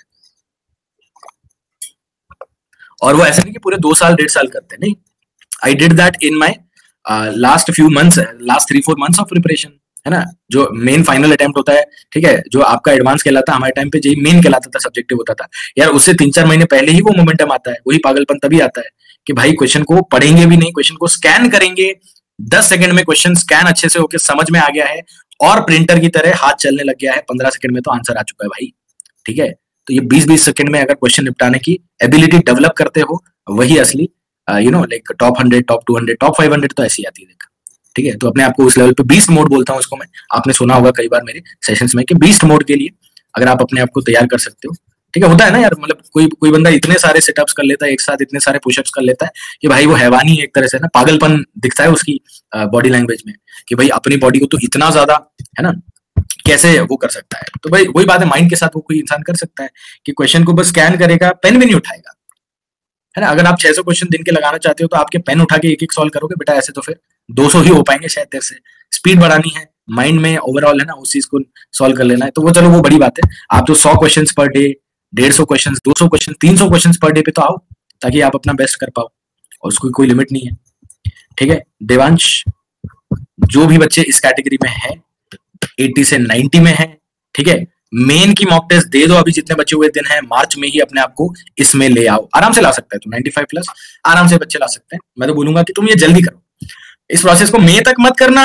और वो ऐसा नहीं कि पूरे 2 साल 1.5 साल करते हैं, नहीं। I did that in my last few months, last 3-4 months of preparation, है ना। जो मेन फाइनल अटेम्प्ट होता है, ठीक है, जो आपका एडवांस कहलाता है, हमारे टाइम पे जेईई मेन कहलाता था, सब्जेक्टिव होता था यार। उससे 3-4 महीने पहले ही वो मोमेंटम आता है। वही पागलपन तभी आता है कि भाई क्वेश्चन को पढ़ेंगे भी नहीं, क्वेश्चन को स्कैन करेंगे, 10 सेकंड में क्वेश्चन स्कैन अच्छे से होकर समझ में आ गया है, और प्रिंटर की तरह हाथ चलने लग गया है, 15 सेकंड में तो आंसर आ चुका है भाई। ठीक है, तो ये 20-20 सेकंड में अगर क्वेश्चन निपटाने की एबिलिटी डेवलप करते हो, वही असली लाइक टॉप 100, टॉप 200, टॉप 500 तो ऐसी आती है। देख, ठीक है, तो अपने आपको उस लेवल पे बीस्ट मोड बोलता हूँ उसको मैं। आपने सुना होगा कई बार मेरे सेशंस में कि बीस्ट मोड के लिए अगर आप अपने आप को तैयार कर सकते हो, ठीक है, होता है ना यार, मतलब कोई बंदा इतने सारे सेटअप्स कर लेता है एक साथ, इतने सारे पुशअप्स कर लेता है कि भाई वो हैवानी है एक तरह से ना, पागलपन दिखता है उसकी बॉडी लैंग्वेज में कि भाई अपनी बॉडी को तो इतना ज्यादा, है ना, कैसे वो कर सकता है। तो भाई वही बात है, माइंड के साथ वो कोई इंसान कर सकता है कि क्वेश्चन को बस स्कैन करेगा, पेन भी नहीं उठाएगा, है ना। अगर आप 600 क्वेश्चन दिन के लगाना चाहते हो तो आपके पेन उठा के एक सॉल्व करोगे बेटा, ऐसे तो फिर 200 ही हो पाएंगे शायद। तेरे से स्पीड बढ़ानी है माइंड में ओवरऑल, है ना, उस चीज को सॉल्व कर लेना है, तो वो चलो वो बड़ी बात है। आप तो 100 question per day, 150 question, 200 question, 300 question per day पे तो आओ, ताकि आप अपना बेस्ट कर पाओ, और उसको कोई लिमिट नहीं है। ठीक है देवांश, जो भी बच्चे इस कैटेगरी में है, 80 से 90 में है, ठीक है, मेन की मॉक टेस्ट दे दो। अभी जितने बचे हुए दिन हैं, मार्च में ही अपने आप को इसमें ले आओ, आराम से ला सकते हैं। तो 95+ आराम से बच्चे ला सकते हैं। मैं तो बोलूंगा कि तुम ये जल्दी करो, इस प्रोसेस को मई तक मत करना।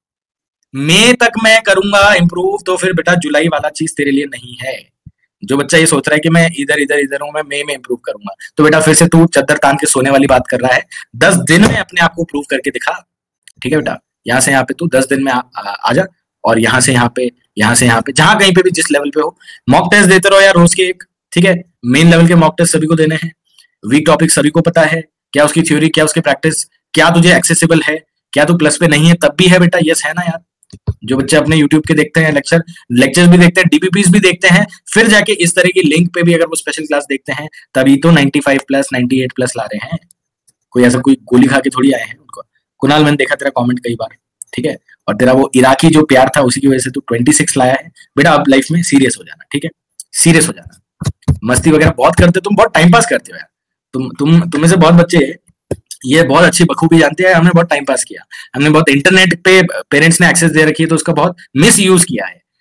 मई तक मैं करूंगा इंप्रूव, तो फिर बेटा जुलाई वाला चीज तेरे लिए नहीं है। जो बच्चा ये सोच रहा है कि मैं इधर हूं, मैं मई में इंप्रूव करूंगा, तो बेटा फिर से तू चद्दर तान के सोने वाली बात कर रहा है। 10 दिन में अपने आप को प्रूव करके दिखा। ठीक है बेटा, यहाँ से यहाँ पे तू 10 दिन में आ जा, और यहाँ से यहाँ पे, यहाँ से यहाँ पे, जहां कहीं पे भी जिस लेवल पे हो, मॉक टेस्ट देते रहो यार रोज के एक। ठीक है, मेन लेवल के मॉक टेस्ट सभी को देने हैं, वीक टॉपिक सभी को पता है, क्या उसकी थ्योरी, क्या उसकी प्रैक्टिस, क्या तुझे एक्सेसिबल है, क्या तू प्लस पे नहीं है तब भी है बेटा। यस है ना यार। जो बच्चे अपने यूट्यूब के देखते हैं लेक्चर्स भी देखते हैं, डीपीपीस भी देखते हैं, फिर जाके इस तरह की लिंक पे भी अगर वो स्पेशल क्लास देखते हैं, तभी तो 95+, 98+ ला रहे हैं। कोई ऐसा कोई गोली खा के थोड़ी आए हैं उनको। कुणाल, मैंने देखा तेरा कॉमेंट कई बार, ठीक है, और तेरा वो इराकी जो प्यार था उसी की वजह से तू 26 लाया है बेटा। अब लाइफ में सीरियस हो जाना, ठीक है, सीरियस हो जाना। मस्ती वगैरह बहुत करते हो तुम, बहुत टाइम पास करते हो यार तुम में से बहुत बच्चे ये बहुत अच्छी बखूबी जानते हैं, हमने बहुत टाइम पास किया, हमने बहुत इंटरनेट पे पेरेंट्स ने एक्सेस दे रखी है, तो उसका बहुत मिस यूज किया है।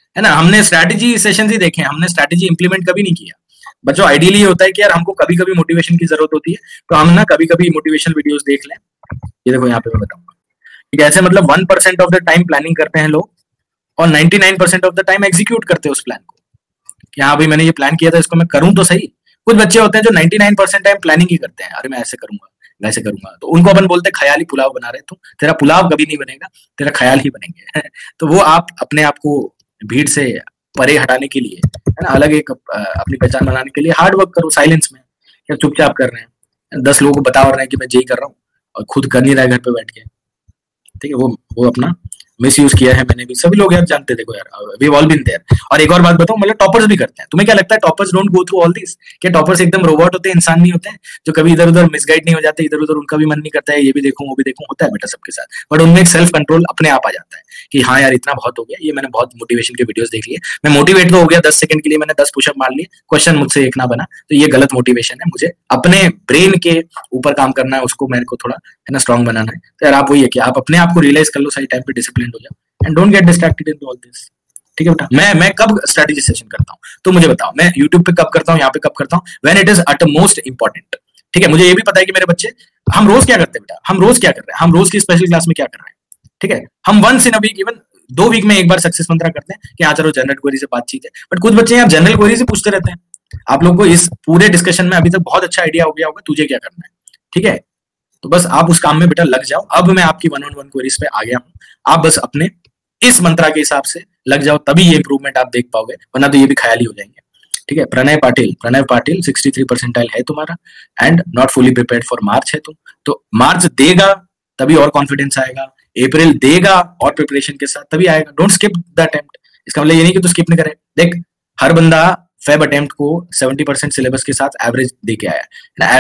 है ना। हमने स्ट्रैटेजी सेशन ही देखे, हमने स्ट्रैटेजी इंप्लीमेंट कभी नहीं किया। बच्चों आइडियली ये होता है कि यार हमको कभी कभी मोटिवेशन की जरूरत होती है, तो हम ना कभी कभी मोटिवेशनल वीडियोस देख लें। ये देखो यहाँ पे मैं बताऊंगा कि कैसे मतलब 1% ऑफ द टाइम प्लानिंग करते हैं लोग और 99% ऑफ द टाइम एग्जीक्यूट करते हैं उस प्लान को, कि हाँ भाई मैंने ये प्लान किया था, इसको मैं करूं तो सही। कुछ बच्चे होते हैं जो 99% टाइम प्लानिंग ही करते हैं, अरे मैं ऐसे करूंगा वैसे करूंगा, तो उनको अपन बोलते हैं ख्याली पुलाव बना रहे, तुम तेरा पुलाव कभी नहीं बनेगा, तेरा ख्याल ही बनेंगे। तो वो आप अपने आप को भीड़ से परे हटाने के लिए, है ना, अलग एक अपनी पहचान बनाने के लिए हार्ड वर्क करो साइलेंस में, या चुपचाप कर रहे हैं, 10 लोगों को बता रहे हैं कि मैं यही कर रहा हूँ और खुद कर नहीं रहा है घर पे बैठ के, ठीक है। वो अपना मिस यूज किया है मैंने भी, सभी लोग यार जानते, देखो यार वी ऑल बीन देयर। और एक और बात बताऊं, मतलब टॉपर्स भी करते हैं। तुम्हें क्या लगता है toppers don't go through all this? क्या टॉपर्स एकदम रोबोट होते हैं, इंसान नहीं होते हैं, जो कभी इधर उधर मिसगाइड नहीं हो जाते, इधर उधर उनका भी मन नहीं करता है ये भी देखूं वो भी देखूं, होता है बेटा सबके साथ, बट उनमें एक सेल्फ कंट्रोल अपने आप आ जाता है कि हाँ यार इतना बहुत हो गया, ये मैंने बहुत मोटिवेशन के वीडियोस देख लिए, मैं मोटिवेट तो हो गया 10 सेकंड के लिए, मैंने 10 पुशअप मार लिए, क्वेश्चन मुझसे एक ना बना, तो ये गलत मोटिवेशन है, मुझे अपने ब्रेन के ऊपर काम करना है, उसको मेरे को थोड़ा है ना स्ट्रांग बनाना है। तो यार आप वही है कि आप अपने आप को रियलाइज कर लो, सही टाइम पे डिसिप्लिन हो जाओ and don't get distracted in all this, ठीक है बेटा। मैं कब स्ट्रेटेजी सेशन करता हूँ तो मुझे बताओ, मैं यूट्यूब पे कब करता हूँ, यहाँ पे कब करता हूँ, when it is at most important, ठीक है। मुझे ये भी पता है कि मेरे बच्चे, हम रोज क्या करते हैं बेटा, हम रोज क्या कर रहे हैं, हम रोज की स्पेशल क्लास में क्या कर रहे हैं, ठीक है। हम once in a week, even 2 week में एक बार सक्सेस मंत्रा करते हैं कि हाँ चलो जनरल क्वेरी से बातचीत है, बट कुछ बच्चे यहाँ जनरल क्वेरी से पूछते रहते हैं। आप लोग को इस पूरे डिस्कशन में अभी तक बहुत अच्छा आइडिया हो गया होगा तुझे क्या करना है, ठीक है। तो बस आप उस काम में बेटा लग जाओ। अब मैं आपकी 1-on-1 क्वेरीज पे आ गया हूँ, आप बस अपने इस मंत्रा के हिसाब से लग जाओ, तभी ये इंप्रूवमेंट आप देख पाओगे, वरना तो ये भी ख्याली हो जाएंगे, ठीक है। प्रणय पाटिल 63 परसेंटाइल है तुम्हारा and not fully prepared for March है तुम, तो मार्च देगा तभी और कॉन्फिडेंस आएगा, अप्रैल देगा और प्रिपरेशन के साथ तभी आएगा। डोंट स्किप द अटेम्प्ट, इसका मतलब ये नहीं कि तू स्किप नहीं करे। देख हर बंदा फेब अटेम्प्ट को 70% सिलेबस के साथ एवरेज दे के आया,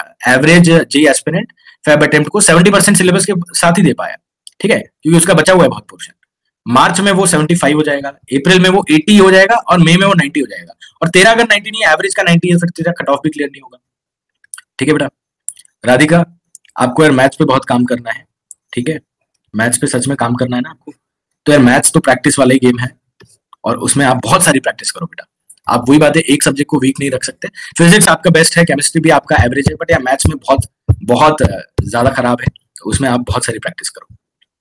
average J aspirant Feb attempt को 70% सिलेबस के साथ ही दे पाया, ठीक है, क्योंकि उसका बचा हुआ है बहुत पोर्शन। मार्च में वो 75 हो जाएगा, अप्रैल में वो 80 हो जाएगा और मई में वो 90 हो जाएगा। और तेरा अगर 90 नहीं है, एवरेज का 90 है, फिर तेरा कट ऑफ भी क्लियर नहीं होगा, ठीक है बेटा। राधिका आपको यार मैथ्स पे बहुत काम करना है, ठीक है, मैथ्स पे सच में काम करना है ना आपको, तो यार मैथ्स तो प्रैक्टिस वाला ही गेम है और उसमें आप बहुत सारी प्रैक्टिस करो बेटा। आप वही बात है, एक सब्जेक्ट को वीक नहीं रख सकते। फिजिक्स आपका बेस्ट है, केमिस्ट्री भी आपका एवरेज है, बट यार मैथ्स में बहुत बहुत ज्यादा खराब है, तो उसमें आप बहुत सारी प्रैक्टिस करो।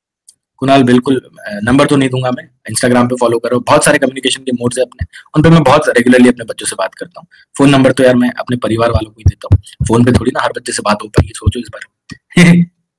कुणाल बिल्कुल, नंबर तो नहीं दूंगा मैं, इंस्टाग्राम पे फॉलो करो, बहुत सारे कम्युनिकेशन के मोड्स है अपने, उन पे मैं बहुत रेगुलरली अपने बच्चों से बात करता हूँ। फोन नंबर तो यार मैं अपने परिवार वालों को ही देता हूँ, फोन पे थोड़ी ना हर बच्चे से बात हो पाएगी, सोचो इस बार।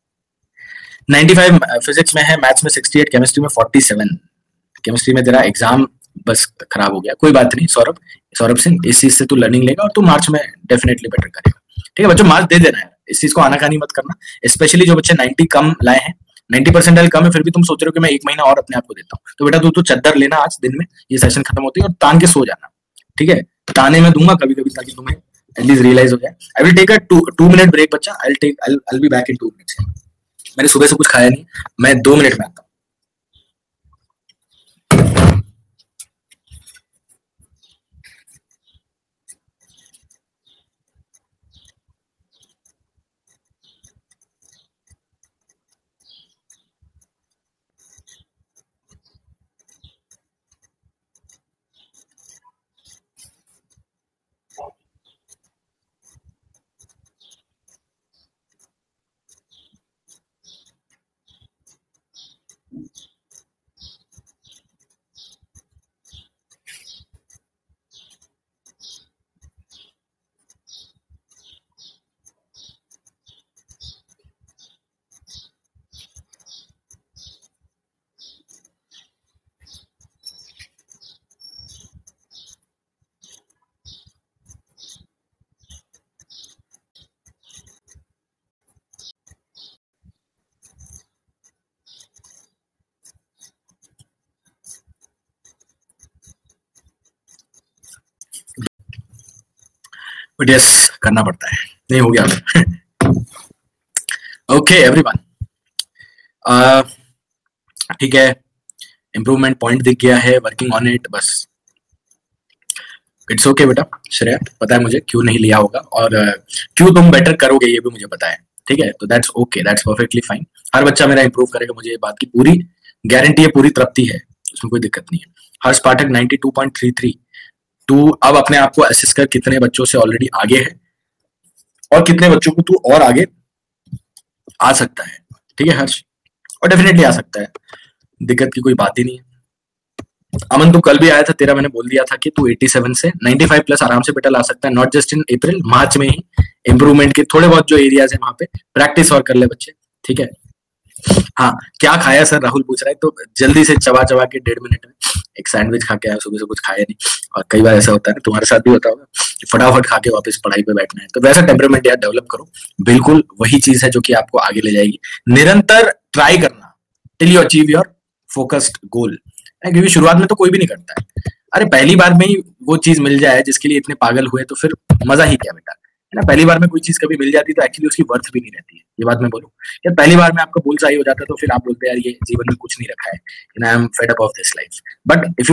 95 फिजिक्स में है, मैथ्स में 68, केमिस्ट्री में 47। केमिस्ट्री में तेरा एग्जाम बस खराब हो गया, कोई बात नहीं सौरभ सिंह, इस चीज से तू लर्निंग लेगा और तू मार्च में डेफिनेटली बेटर करेगा, ठीक है बच्चों। मार्च दे देना है, इस चीज को आनाकानी मत करना, स्पेशली जो बच्चे 90 कम लाए हैं, 90 परसेंटाइल कम है, फिर भी तुम सोच रहे हो कि मैं 1 महीना और अपने आप को देता हूँ, तो बेटा तू चद्दर लेना आज दिन में, ये सेशन खत्म होती है और तान के सो जाना, ठीक है। ताने में दूंगा कभी कभी ताकि तुम्हें एटलीस्ट रियलाइज हो जाए। I will take a 2 minute break बच्चा, I be back in 2 minutes. मैंने सुबह से कुछ खाया नहीं, मैं 2 मिनट में आता हूँ। बट यस करना पड़ता है, नहीं हो गया। ओके एवरीवन, ठीक है, इंप्रूवमेंट पॉइंट दिख गया है, वर्किंग ऑन इट, बस इट्स ओके बेटा। श्रेया पता है मुझे क्यों नहीं लिया होगा और क्यों तुम बेटर करोगे ये भी मुझे पता है, ठीक है, तो that's okay, that's perfectly fine. हर बच्चा मेरा इंप्रूव करेगा, मुझे ये बात की पूरी गारंटी है, पूरी तृप्ति है, उसमें कोई दिक्कत नहीं है। हर्ष पाठक 92.33। तू अब अपने आप को असेस कर कितने बच्चों से ऑलरेडी आगे है और कितने बच्चों को तू और आगे आ सकता है। ठीक है हर्ष, और डेफिनेटली आ सकता है, दिक्कत की कोई बात ही नहीं है। अमन तू कल भी आया था, तेरा मैंने बोल दिया था कि तू 87 से 95 प्लस आराम से बेटा ला सकता है, नॉट जस्ट इन अप्रैल, मार्च में ही इंप्रूवमेंट के थोड़े बहुत जो एरियाज है वहां पे प्रैक्टिस और कर ले बच्चे। ठीक है, हाँ क्या खाया सर, राहुल पूछ रहा है। तो जल्दी से चबा चबा के 1.5 मिनट में एक सैंडविच खा के आया, सुबह से कुछ खाया नहीं। और कई बार ऐसा होता है ना, तुम्हारे साथ भी होता होगा, फटाफट खा के वापस पढ़ाई पे बैठना है। तो वैसा टेम्परामेंट यार डेवलप करो, बिल्कुल वही चीज है जो कि आपको आगे ले जाएगी। निरंतर ट्राई करना till you achieve your focused goal, क्योंकि शुरुआत में तो कोई भी नहीं करता है। अरे पहली बार में ही वो चीज मिल जाए जिसके लिए इतने पागल हुए, तो फिर मजा ही क्या बेटा, है ना। पहली बार में कोई चीज कभी मिल जाती तो एक्चुअली उसकी वर्थ भी नहीं रहती है। ये बात मैं बोलूं यार, पहली बार में आपका बुल्स आई हो जाता तो फिर आप बोलते हैं यार ये जीवन में कुछ नहीं रखा है, I am fed up of this life. But if you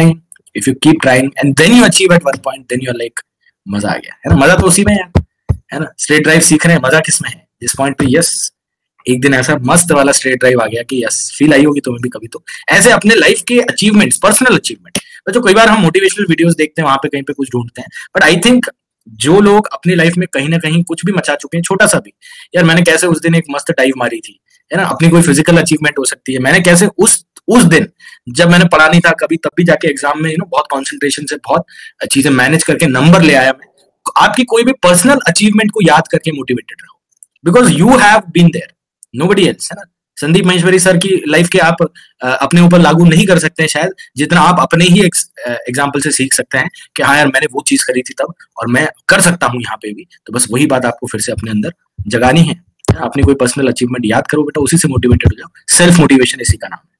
keep trying and then you achieve at one point, then you are like मजा आ गया, है ना। मजा तो उसी में है ना। स्ट्रेट ड्राइव सीख रहे हैं, मजा किसमें है, जिस पॉइंट पे यस एक दिन ऐसा मस्त वाला स्ट्रेट ड्राइव आ गया कि यस फील आई होगी तुम्हें भी कभी। तो ऐसे अपने लाइफ के अचीवमेंट्स, पर्सनल अचीवमेंट, जो कई बार हम मोटिवेशनल वीडियोस देखते हैं वहां पे कहीं पे कुछ ढूंढते हैं, बट आई थिंक जो लोग अपनी लाइफ में कहीं ना कहीं कुछ भी मचा चुके हैं, छोटा सा भी, यार मैंने कैसे उस दिन एक मस्त डाइव मारी थी, है ना। अपनी कोई फिजिकल अचीवमेंट हो सकती है, मैंने कैसे उस दिन जब मैंने पढ़ा नहीं था कभी, तब भी जाके एग्जाम में बहुत कॉन्सेंट्रेशन से बहुत चीजें मैनेज करके नंबर ले आया मैं। आपकी कोई भी पर्सनल अचीवमेंट को याद करके मोटिवेटेड रहो, because you have been there, nobody else, है ना। संदीप महेश्वरी सर की लाइफ के आप अपने ऊपर लागू नहीं कर सकते हैं शायद, जितना आप अपने ही एग्जाम्पल से सीख सकते हैं कि हाँ यार मैंने वो चीज करी थी तब और मैं कर सकता हूँ यहाँ पे भी। तो बस वही बात आपको फिर से अपने अंदर जगानी है। अपनी कोई पर्सनल अचीवमेंट याद करो बेटा, उसी से मोटिवेटेड हो जाओ। सेल्फ मोटिवेशन इसी का नाम है।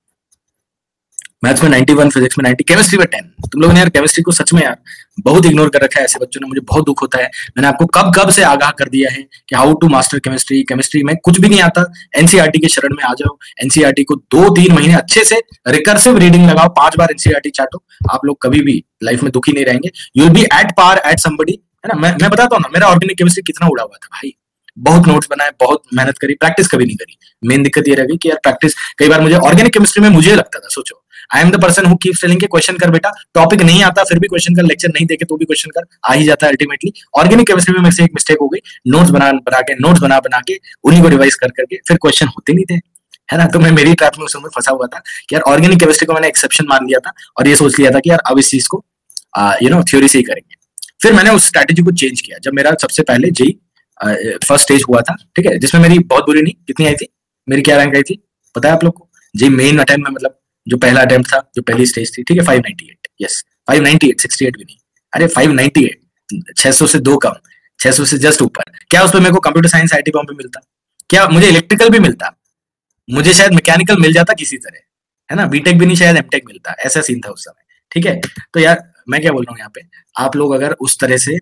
मैथ्स में 91, फिजिक्स में 90, केमिस्ट्री में 10। तुम लोगों ने यार केमिस्ट्री को सच में यार बहुत इग्नोर कर रखा है, ऐसे बच्चों ने, मुझे बहुत दुख होता है। मैंने आपको कब से आगाह कर दिया है कि how to master chemistry. Chemistry में कुछ भी नहीं आता, एनसीईआरटी के शरण में आ जाओ। एनसीईआरटी को 2-3 महीने अच्छे से रिकर्सिव रीडिंग लगाओ, 5 बार एनसीईआरटी चाटो, आप लोग कभी भी लाइफ में दुखी नहीं रहेंगे। You will be at par at somebody, है ना। मैं बताता हूँ ना, मेरा ऑर्गेनिक केमिस्ट्री कितना उड़ा हुआ था भाई, बहुत नोट्स बनाए, बहुत मेहनत करी, प्रैक्टिस कभी नहीं करी। मेन दिक्कत ये रह गई कि यार प्रैक्टिस, कई बार मुझे ऑर्गेनिक केमिस्ट्री में मुझे लगता था, सोचो I am the person who keeps telling के क्वेश्चन कर बेटा, टॉपिक नहीं आता फिर भी क्वेश्चन कर, लेक्चर नहीं देखे तो भी क्वेश्चन कर, आ ही जाता है अल्टीमेटली। ऑर्गेनिक केमिस्ट्री में मेरे से एक मिस्टेक हो गई, नोट्स बना बना के उन्हीं को रिवाइज करके फिर क्वेश्चन होते नहीं थे, है ना। तो मैं मेरी ट्रैप में उस समय फंसा हुआ था कि यार ऑर्गेनिक केमिस्ट्री को मैंने एक्सेप्शन मान लिया था और ये सोच लिया था कि यार अब इस चीज को थ्योरी से ही करेंगे। फिर मैंने उस स्ट्रैटेजी को चेंज किया जब मेरा सबसे पहले जेई फर्स्ट स्टेज हुआ था, ठीक है, जिसमें मेरी बहुत बुरी नहीं, कितनी आई थी मेरी, क्या रैंक आई थी पता है आप लोग को? जेई मेन अटेम्प्ट में, मतलब जो पहला अटेम्प्ट था, जो पहली स्टेज थी, ठीक है, 598, यस 598, 68 भी नहीं, अरे 598, 600 से 2 कम, 600 से जस्ट ऊपर। क्या उस पर मेरे को कंप्यूटर साइंस आईटी बॉम्बे मिलता, क्या मुझे इलेक्ट्रिकल भी मिलता, मुझे शायद मैकेनिकल मिल जाता किसी तरह, है ना, बीटेक भी नहीं शायद एमटेक मिलता, ऐसा सीन था उस समय, ठीक है। तो यार मैं क्या बोल रहा हूँ यहाँ पे, आप लोग अगर उस तरह से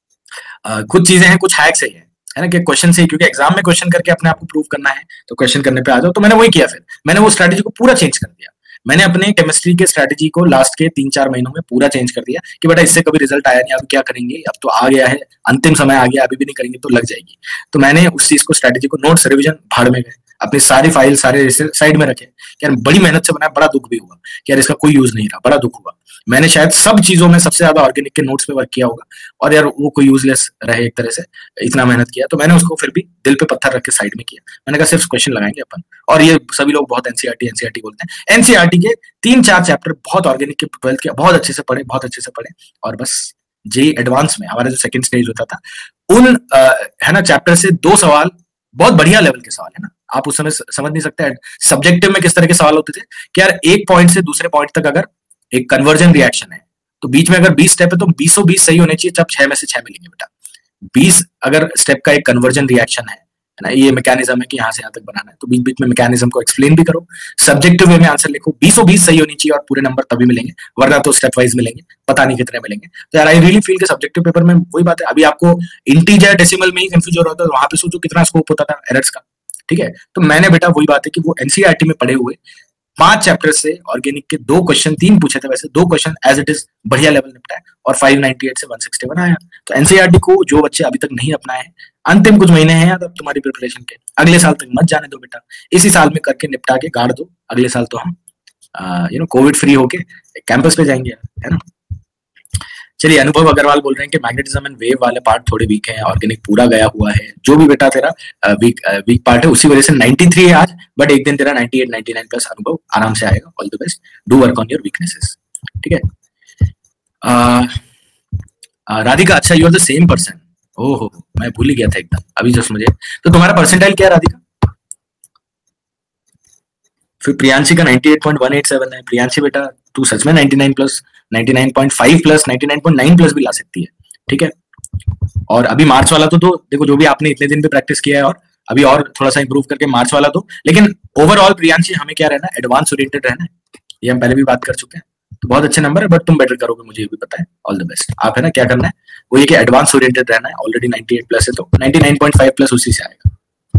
कुछ चीजें हैं, कुछ हैक्स है ना, कि क्वेश्चन से, क्योंकि एग्जाम में क्वेश्चन करके अपने आप को प्रूव करना है, तो क्वेश्चन करने पे आ जाओ। तो मैंने वही किया, फिर मैंने वो स्ट्रैटेजी को पूरा चेंज कर दिया। मैंने अपने केमिस्ट्री के स्ट्रैटेजी को लास्ट के 3-4 महीनों में पूरा चेंज कर दिया कि बेटा इससे कभी रिजल्ट आया नहीं, अब क्या करेंगे, अब तो आ गया है, अंतिम समय आ गया, अभी भी नहीं करेंगे तो लग जाएगी। तो मैंने उस चीज को, स्ट्रैटेजी को, नोट्स रिविजन भाड़ में गए, अपनी सारी फाइल सारे साइड में रखे। यार बड़ी मेहनत से बनाया, बड़ा दुख भी हुआ कि यार इसका कोई यूज नहीं रहा, बड़ा दुख हुआ। मैंने शायद सब चीजों में सबसे ज्यादा ऑर्गेनिक के नोट्स पे वर्क किया होगा और यार वो कोई यूजलेस रहे एक तरह से, इतना मेहनत किया। तो मैंने उसको फिर भी दिल पे पत्थर रख के साइड में किया। मैंने कहा सिर्फ क्वेश्चन लगाएंगे अपन। और ये सभी लोग बहुत एनसीईआरटी बोलते हैं, एनसीईआरटी के 3-4 चैप्टर बहुत ऑर्गेनिक के 12th के बहुत अच्छे से पढ़े और बस जेईई एडवांस में हमारा जो सेकंड स्टेज होता था, उन है ना चैप्टर से 2 सवाल बहुत बढ़िया लेवल के सवाल, है ना। आप उस समय समझ नहीं सकते सब्जेक्टिव में किस तरह के सवाल होते थे कि यार एक पॉइंट से दूसरे पॉइंट तक अगर एक कन्वर्जन रिएक्शन है तो बीच में अगर 20 स्टेप है तो 20 सही होने चाहिए, जब 6 में से 6 मिलेंगे बेटा। 20 अगर स्टेप का एक कन्वर्जन रिएक्शन है ना, ये मैकेनिज्म है कि यहाँ से यहाँ तक बनाना है, तो बीच बीच में मैकेनिज्म को एक्सप्लेन भी करो, सब्जेक्टिव वे में आंसर लिखो। 20 सही होनी चाहिए और पूरे नंबर तभी मिलेंगे, वरना तो स्टेप वाइज मिलेंगे, पता नहीं कितने मिलेंगे। तो यार आई रियली फील के सब्जेक्टिव पेपर में वही बात है। अभी आपको इंटीजर डेसिमल में ही कंफ्यूज हो रहा था, वहां पे सोचो कितना स्कोप होता था एरर्स का, ठीक है। तो मैंने बेटा वही बात है कि वो एनसीईआरटी में पढ़े हुए 5 चैप्टर से ऑर्गेनिक के 2 क्वेश्चन, 3 पूछे थे वैसे, 2 क्वेश्चन एज इट इज बढ़िया लेवल निपटा है और 598 से 161 आया। तो एनसीईआरटी को जो बच्चे अभी तक नहीं अपनाए हैं, अंतिम कुछ महीने हैं अब तुम्हारी प्रिपरेशन के, अगले साल तक मत जाने दो बेटा, इसी साल में करके निपटा के गाड़ दो, अगले साल तो हम कोविड फ्री होके कैंपस पे जाएंगे, है ना। चलिए, अनुभव अग्रवाल बोल रहे हैं कि मैग्नेटिज्म एंड वेव वाले पार्ट थोड़े वीक हैं, ऑर्गेनिक पूरा गया हुआ है। जो भी बेटा तेरा वीक पार्ट है उसी वजह से 93 है आज, बट एक दिन तेरा 98 99 प्लस अनुभव आराम से आएगा। All the best, do work on your weaknesses, ठीक है। राधिका, अच्छा you are the same person. ओहो, मैं भूल ही गया था एकदम अभी जस्ट मुझे। तो तुम्हारा परसेंटाइल क्या है राधिका? फिर प्रियांशी का 98.187 है। प्रियांशी बेटा, तू सच में 99 प्लस 99.5 प्लस 99.9 प्लस भी ला सकती है, ठीक है। और अभी मार्च वाला तो देखो, जो भी आपने इतने दिन पे प्रैक्टिस किया है और अभी और थोड़ा सा इंप्रूव करके मार्च वाला तो, लेकिन ओवरऑल प्रियांशी हमें क्या रहना है, एडवांस ओरिएंटेड रहना है। ये हम पहले भी बात कर चुके हैं। तो बहुत अच्छे नंबर है, बट तुम बेटर करोगे, मुझे ये भी पता है। All the best. आप है ना, क्या करना है वो ये कि एडवांस ओरिएंटेड रहना है। ऑलरेडी 98 प्लस है तो 99.5 प्लस उसी से आएगा।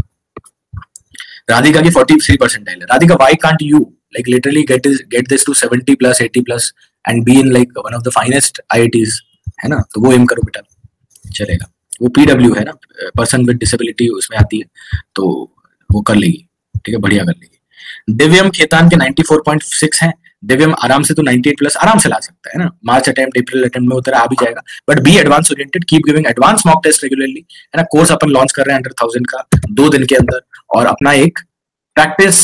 राधिका की 43 परसेंटाइल है। Radhika, why can't you like literally get this to 70 plus 80 plus and be in like one of the finest IITs, है ना। तो वो एम करो बेटा, चलेगा। वो PW है ना, पर्सन विद डिसेबिलिटी उसमें आती है, तो वो कर लेगी, ठीक है, बढ़िया कर लेगी। दिव्यम खेतान के 94.6 हैं। दिव्यम आराम से तो 98 प्लस आराम से ला सकता है ना। मार्च अटेम्प्ट अप्रैल अटेम्प्ट में उतर आ भी जाएगा, but be advance oriented, keep giving advance mock test regularly, है ना। कोर्स अपन लॉन्च कर रहे हैं अंडर 1000 का 2 दिन के अंदर, और अपना एक प्रैक्टिस,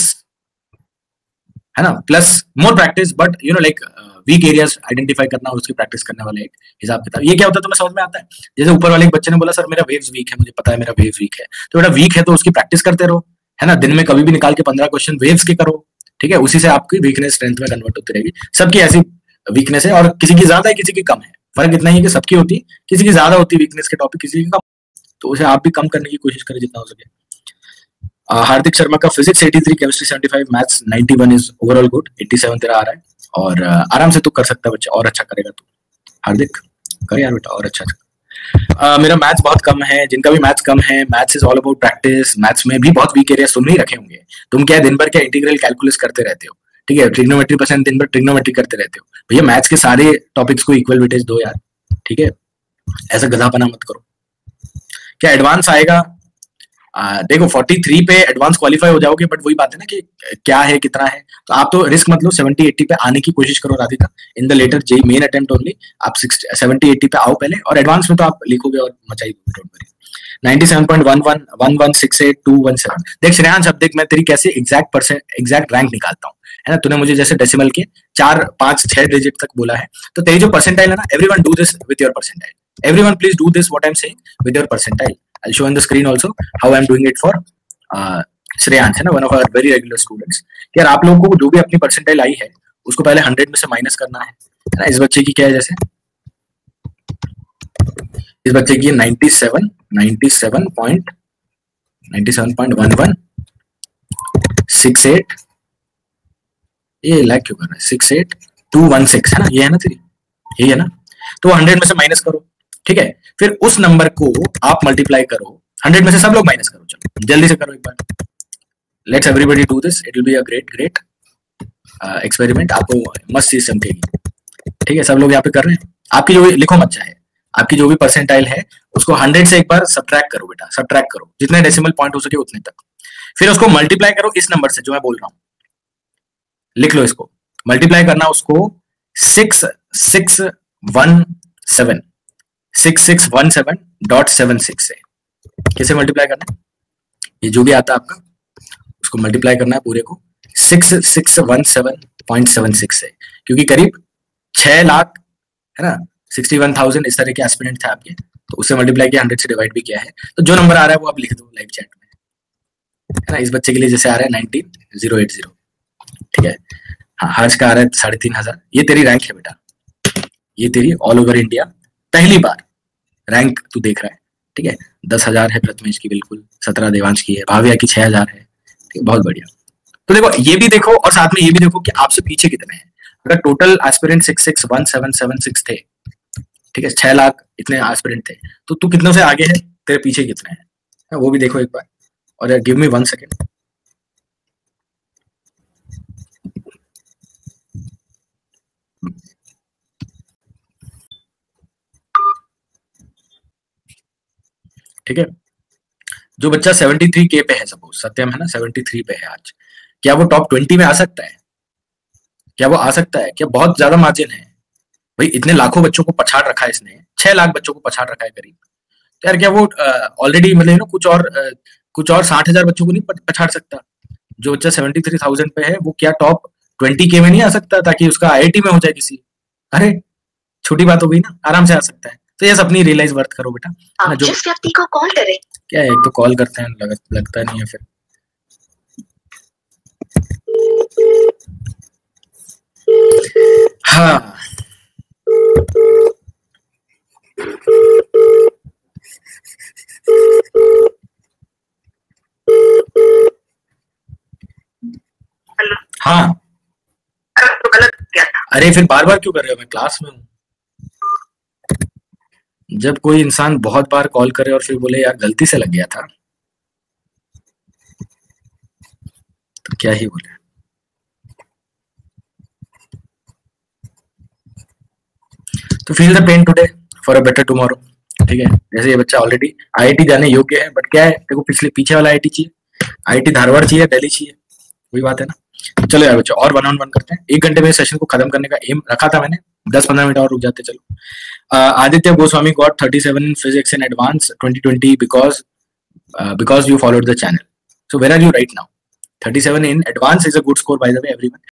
है ना, plus more practice, but like weak areas identify करना और उसकी प्रैक्टिस करने वाले एक हिसाब किताब। ये क्या होता है तुम्हें समझ में आता है? जैसे ऊपर वाले एक बच्चे ने बोला, सर मेरा वेव्स वीक है, मुझे पता है मेरा वेव्स वीक है, तो बेटा वीक है तो उसकी प्रैक्टिस करते रहो, है ना। दिन में कभी भी निकाल के 15 क्वेश्चन वेव्स के करो, ठीक है। उसी से आपकी वीकनेस स्ट्रेंथ में कन्वर्ट होती रहेगी। सबकी ऐसी वीकनेस है, और किसी की ज्यादा है किसी की कम है। फर्क इतना ही है कि सबकी होती है, किसी की ज्यादा होती है वीकनेस के टॉपिक, किसी की कम, तो उसे आप भी कम करने की कोशिश करें जितना हो सके। हार्दिक शर्मा का physics 83, chemistry 75, maths 91 is overall good. 87 तेरा आ रहा है, और आराम से तू कर सकता है बच्चा, और अच्छा करेगा तू। हार्दिक कर यार बेटा, और अच्छा। मेरा मैथ्स बहुत कम है। जिनका भी मैथ्स कम है, maths is all about practice. Maths में भी बहुत वीक एरिया तुम नहीं रखे होंगे। तुम क्या दिन भर क्या इंटीग्रल कैलकुलस करते रहते हो, ठीक है। ट्रिग्नोमेट्री % दिन भर ट्रिग्नोमेट्री करते रहते हो। भैया मैथ्स के सारे टॉपिक्स को इक्वल वेटेज दो यार, ठीक है। ऐसा गधापना मत करो। क्या एडवांस आएगा? देखो 43 पे एडवांस क्वालिफाई हो जाओगे, बट वही बात है ना कि क्या है कितना है, तो आप तो रिस्क मत लो। 70-80 पे आने की कोशिश करो Radhika, in the later JEE main attempt only. आप 70-80 पे आओ पहले, और एडवांस में तो आप लिखोगे और मचाई दोगे, डोंट वरी। 97.11 1168 217। देख श्रेयांश, अब देख मैं तेरी कैसे एग्जैक्ट रैंक निकालता हूँ, है ना। तूने मुझे जैसे डेसिमल के 4 5 6 डिजिट तक बोला है, तो तेरी जो परसेंटाइल है ना, everyone do this with your percentile. Everyone please do this what I am saying with your percentile. I'll show on the screen also how I'm doing it for Shreyansh, है ना, one of our very regular students। यार आप लोगों को जो भी अपनी percentile आई है उसको पहले 100 में से माइनस करना है ना। इस बच्चे की क्या है, जैसे इस बच्चे की 97.11 68, ये लैग क्यों कर रहा है, 68216, है ना, ये है ना तेरी, यही है ना। तो 100 में से माइनस करो, ठीक है। फिर उस नंबर को आप मल्टीप्लाई करो 100 में से, सब लोग माइनस करो, चलो जल्दी से करो एक बार। Let's everybody do this, it will be a great experiment, आपको मस्त चीज समझेगी, ठीक है। सब लोग यहाँ पे कर रहे हैं। आपकी जो लिखो मत चाहे, आपकी जो भी परसेंटाइल है उसको 100 से एक बार सब्ट्रैक्ट करो बेटा, सब्ट्रैक्ट करो जितने डेसिमल पॉइंट हो सके उतने तक। फिर उसको मल्टीप्लाई करो इस नंबर से जो मैं बोल रहा हूँ, लिख लो इसको। मल्टीप्लाई करना उसको 6617 से। कैसे मल्टीप्लाई करना है, ये जो भी आता है आपका उसको मल्टीप्लाई करना है पूरे को 6617.76 से, क्योंकि करीब 6 लाख, है ना, 61,000 इस तरह के एस्पिरेंट थे आपके, तो उससे मल्टीप्लाई किया, 100 से डिवाइड भी किया है। तो जो नंबर आ रहा है वो आप लिख दो लाइव चैट में, है ना। इस बच्चे के लिए जैसे आ रहा है 19080, ठीक है। हाँ, हर्ष का आ रहा है 3500। ये तेरी रैंक है बेटा, ये तेरी ऑल ओवर इंडिया पहली बार रैंक तू देख रहा है, ठीक है। 10,000 है प्रथमेश की, बिल्कुल 17 देवांश की है, भाविया की 6,000 है, ठीक है, बहुत बढ़िया। तो देखो ये भी देखो, और साथ में ये भी देखो कि आपसे पीछे कितने हैं। अगर टोटल एस्पिरेंट 661776 थे, ठीक है, 6 लाख इतने एस्पिरेंट थे, तो तू कितनों से आगे है, तेरे पीछे कितने हैं, वो भी देखो एक बार। और गिव मी 1 सेकेंड। ठीक है, जो बच्चा 73K पे है, सपोज सत्यम है ना 73 पे है आज, क्या वो टॉप 20 में आ सकता है? क्या वो आ सकता है? क्या बहुत ज्यादा मार्जिन है भाई? इतने लाखों बच्चों को पछाड़ रखा है इसने, 6 लाख बच्चों को पछाड़ रखा है करीब। तो यार क्या वो ऑलरेडी मतलब कुछ और 60,000 बच्चों को नहीं पछाड़ सकता? जो बच्चा 73,000 पे है वो क्या टॉप 20K में नहीं आ सकता ताकि उसका IIT में हो जाए किसी? अरे छोटी बात हो गई ना, आराम से आ सकता है। तो यस, अपनी रियलाइज वर्थ करो बेटा। आप जिस व्यक्ति को कॉल करें, क्या है, एक तो कॉल करते हैं लगता नहीं है फिर। हाँ हेलो। हाँ तो गलत क्या था? अरे फिर बार बार क्यों कर रहे हो? मैं क्लास में हूँ। जब कोई इंसान बहुत बार कॉल करे और फिर बोले यार गलती से लग गया था, तो क्या ही बोले। तो feel the pain today for a better tomorrow. ठीक है, जैसे ये बच्चा ऑलरेडी IIT जाने योग्य है, बट क्या है, देखो पीछे वाला IIT चाहिए, IIT धारवाड़ चाहिए, दिल्ली चाहिए, वही बात है ना। चलो यार बच्चों, और 1-on-1 करते हैं। 1 घंटे में सेशन को खत्म करने का एम रखा था मैंने, 10-15 मिनट और रुक जाते। चलो। Aditya Goswami got 37 in physics in advance 2020 because you followed the channel. So where are you right now? 37 in advance is a good score, by the way, everyone.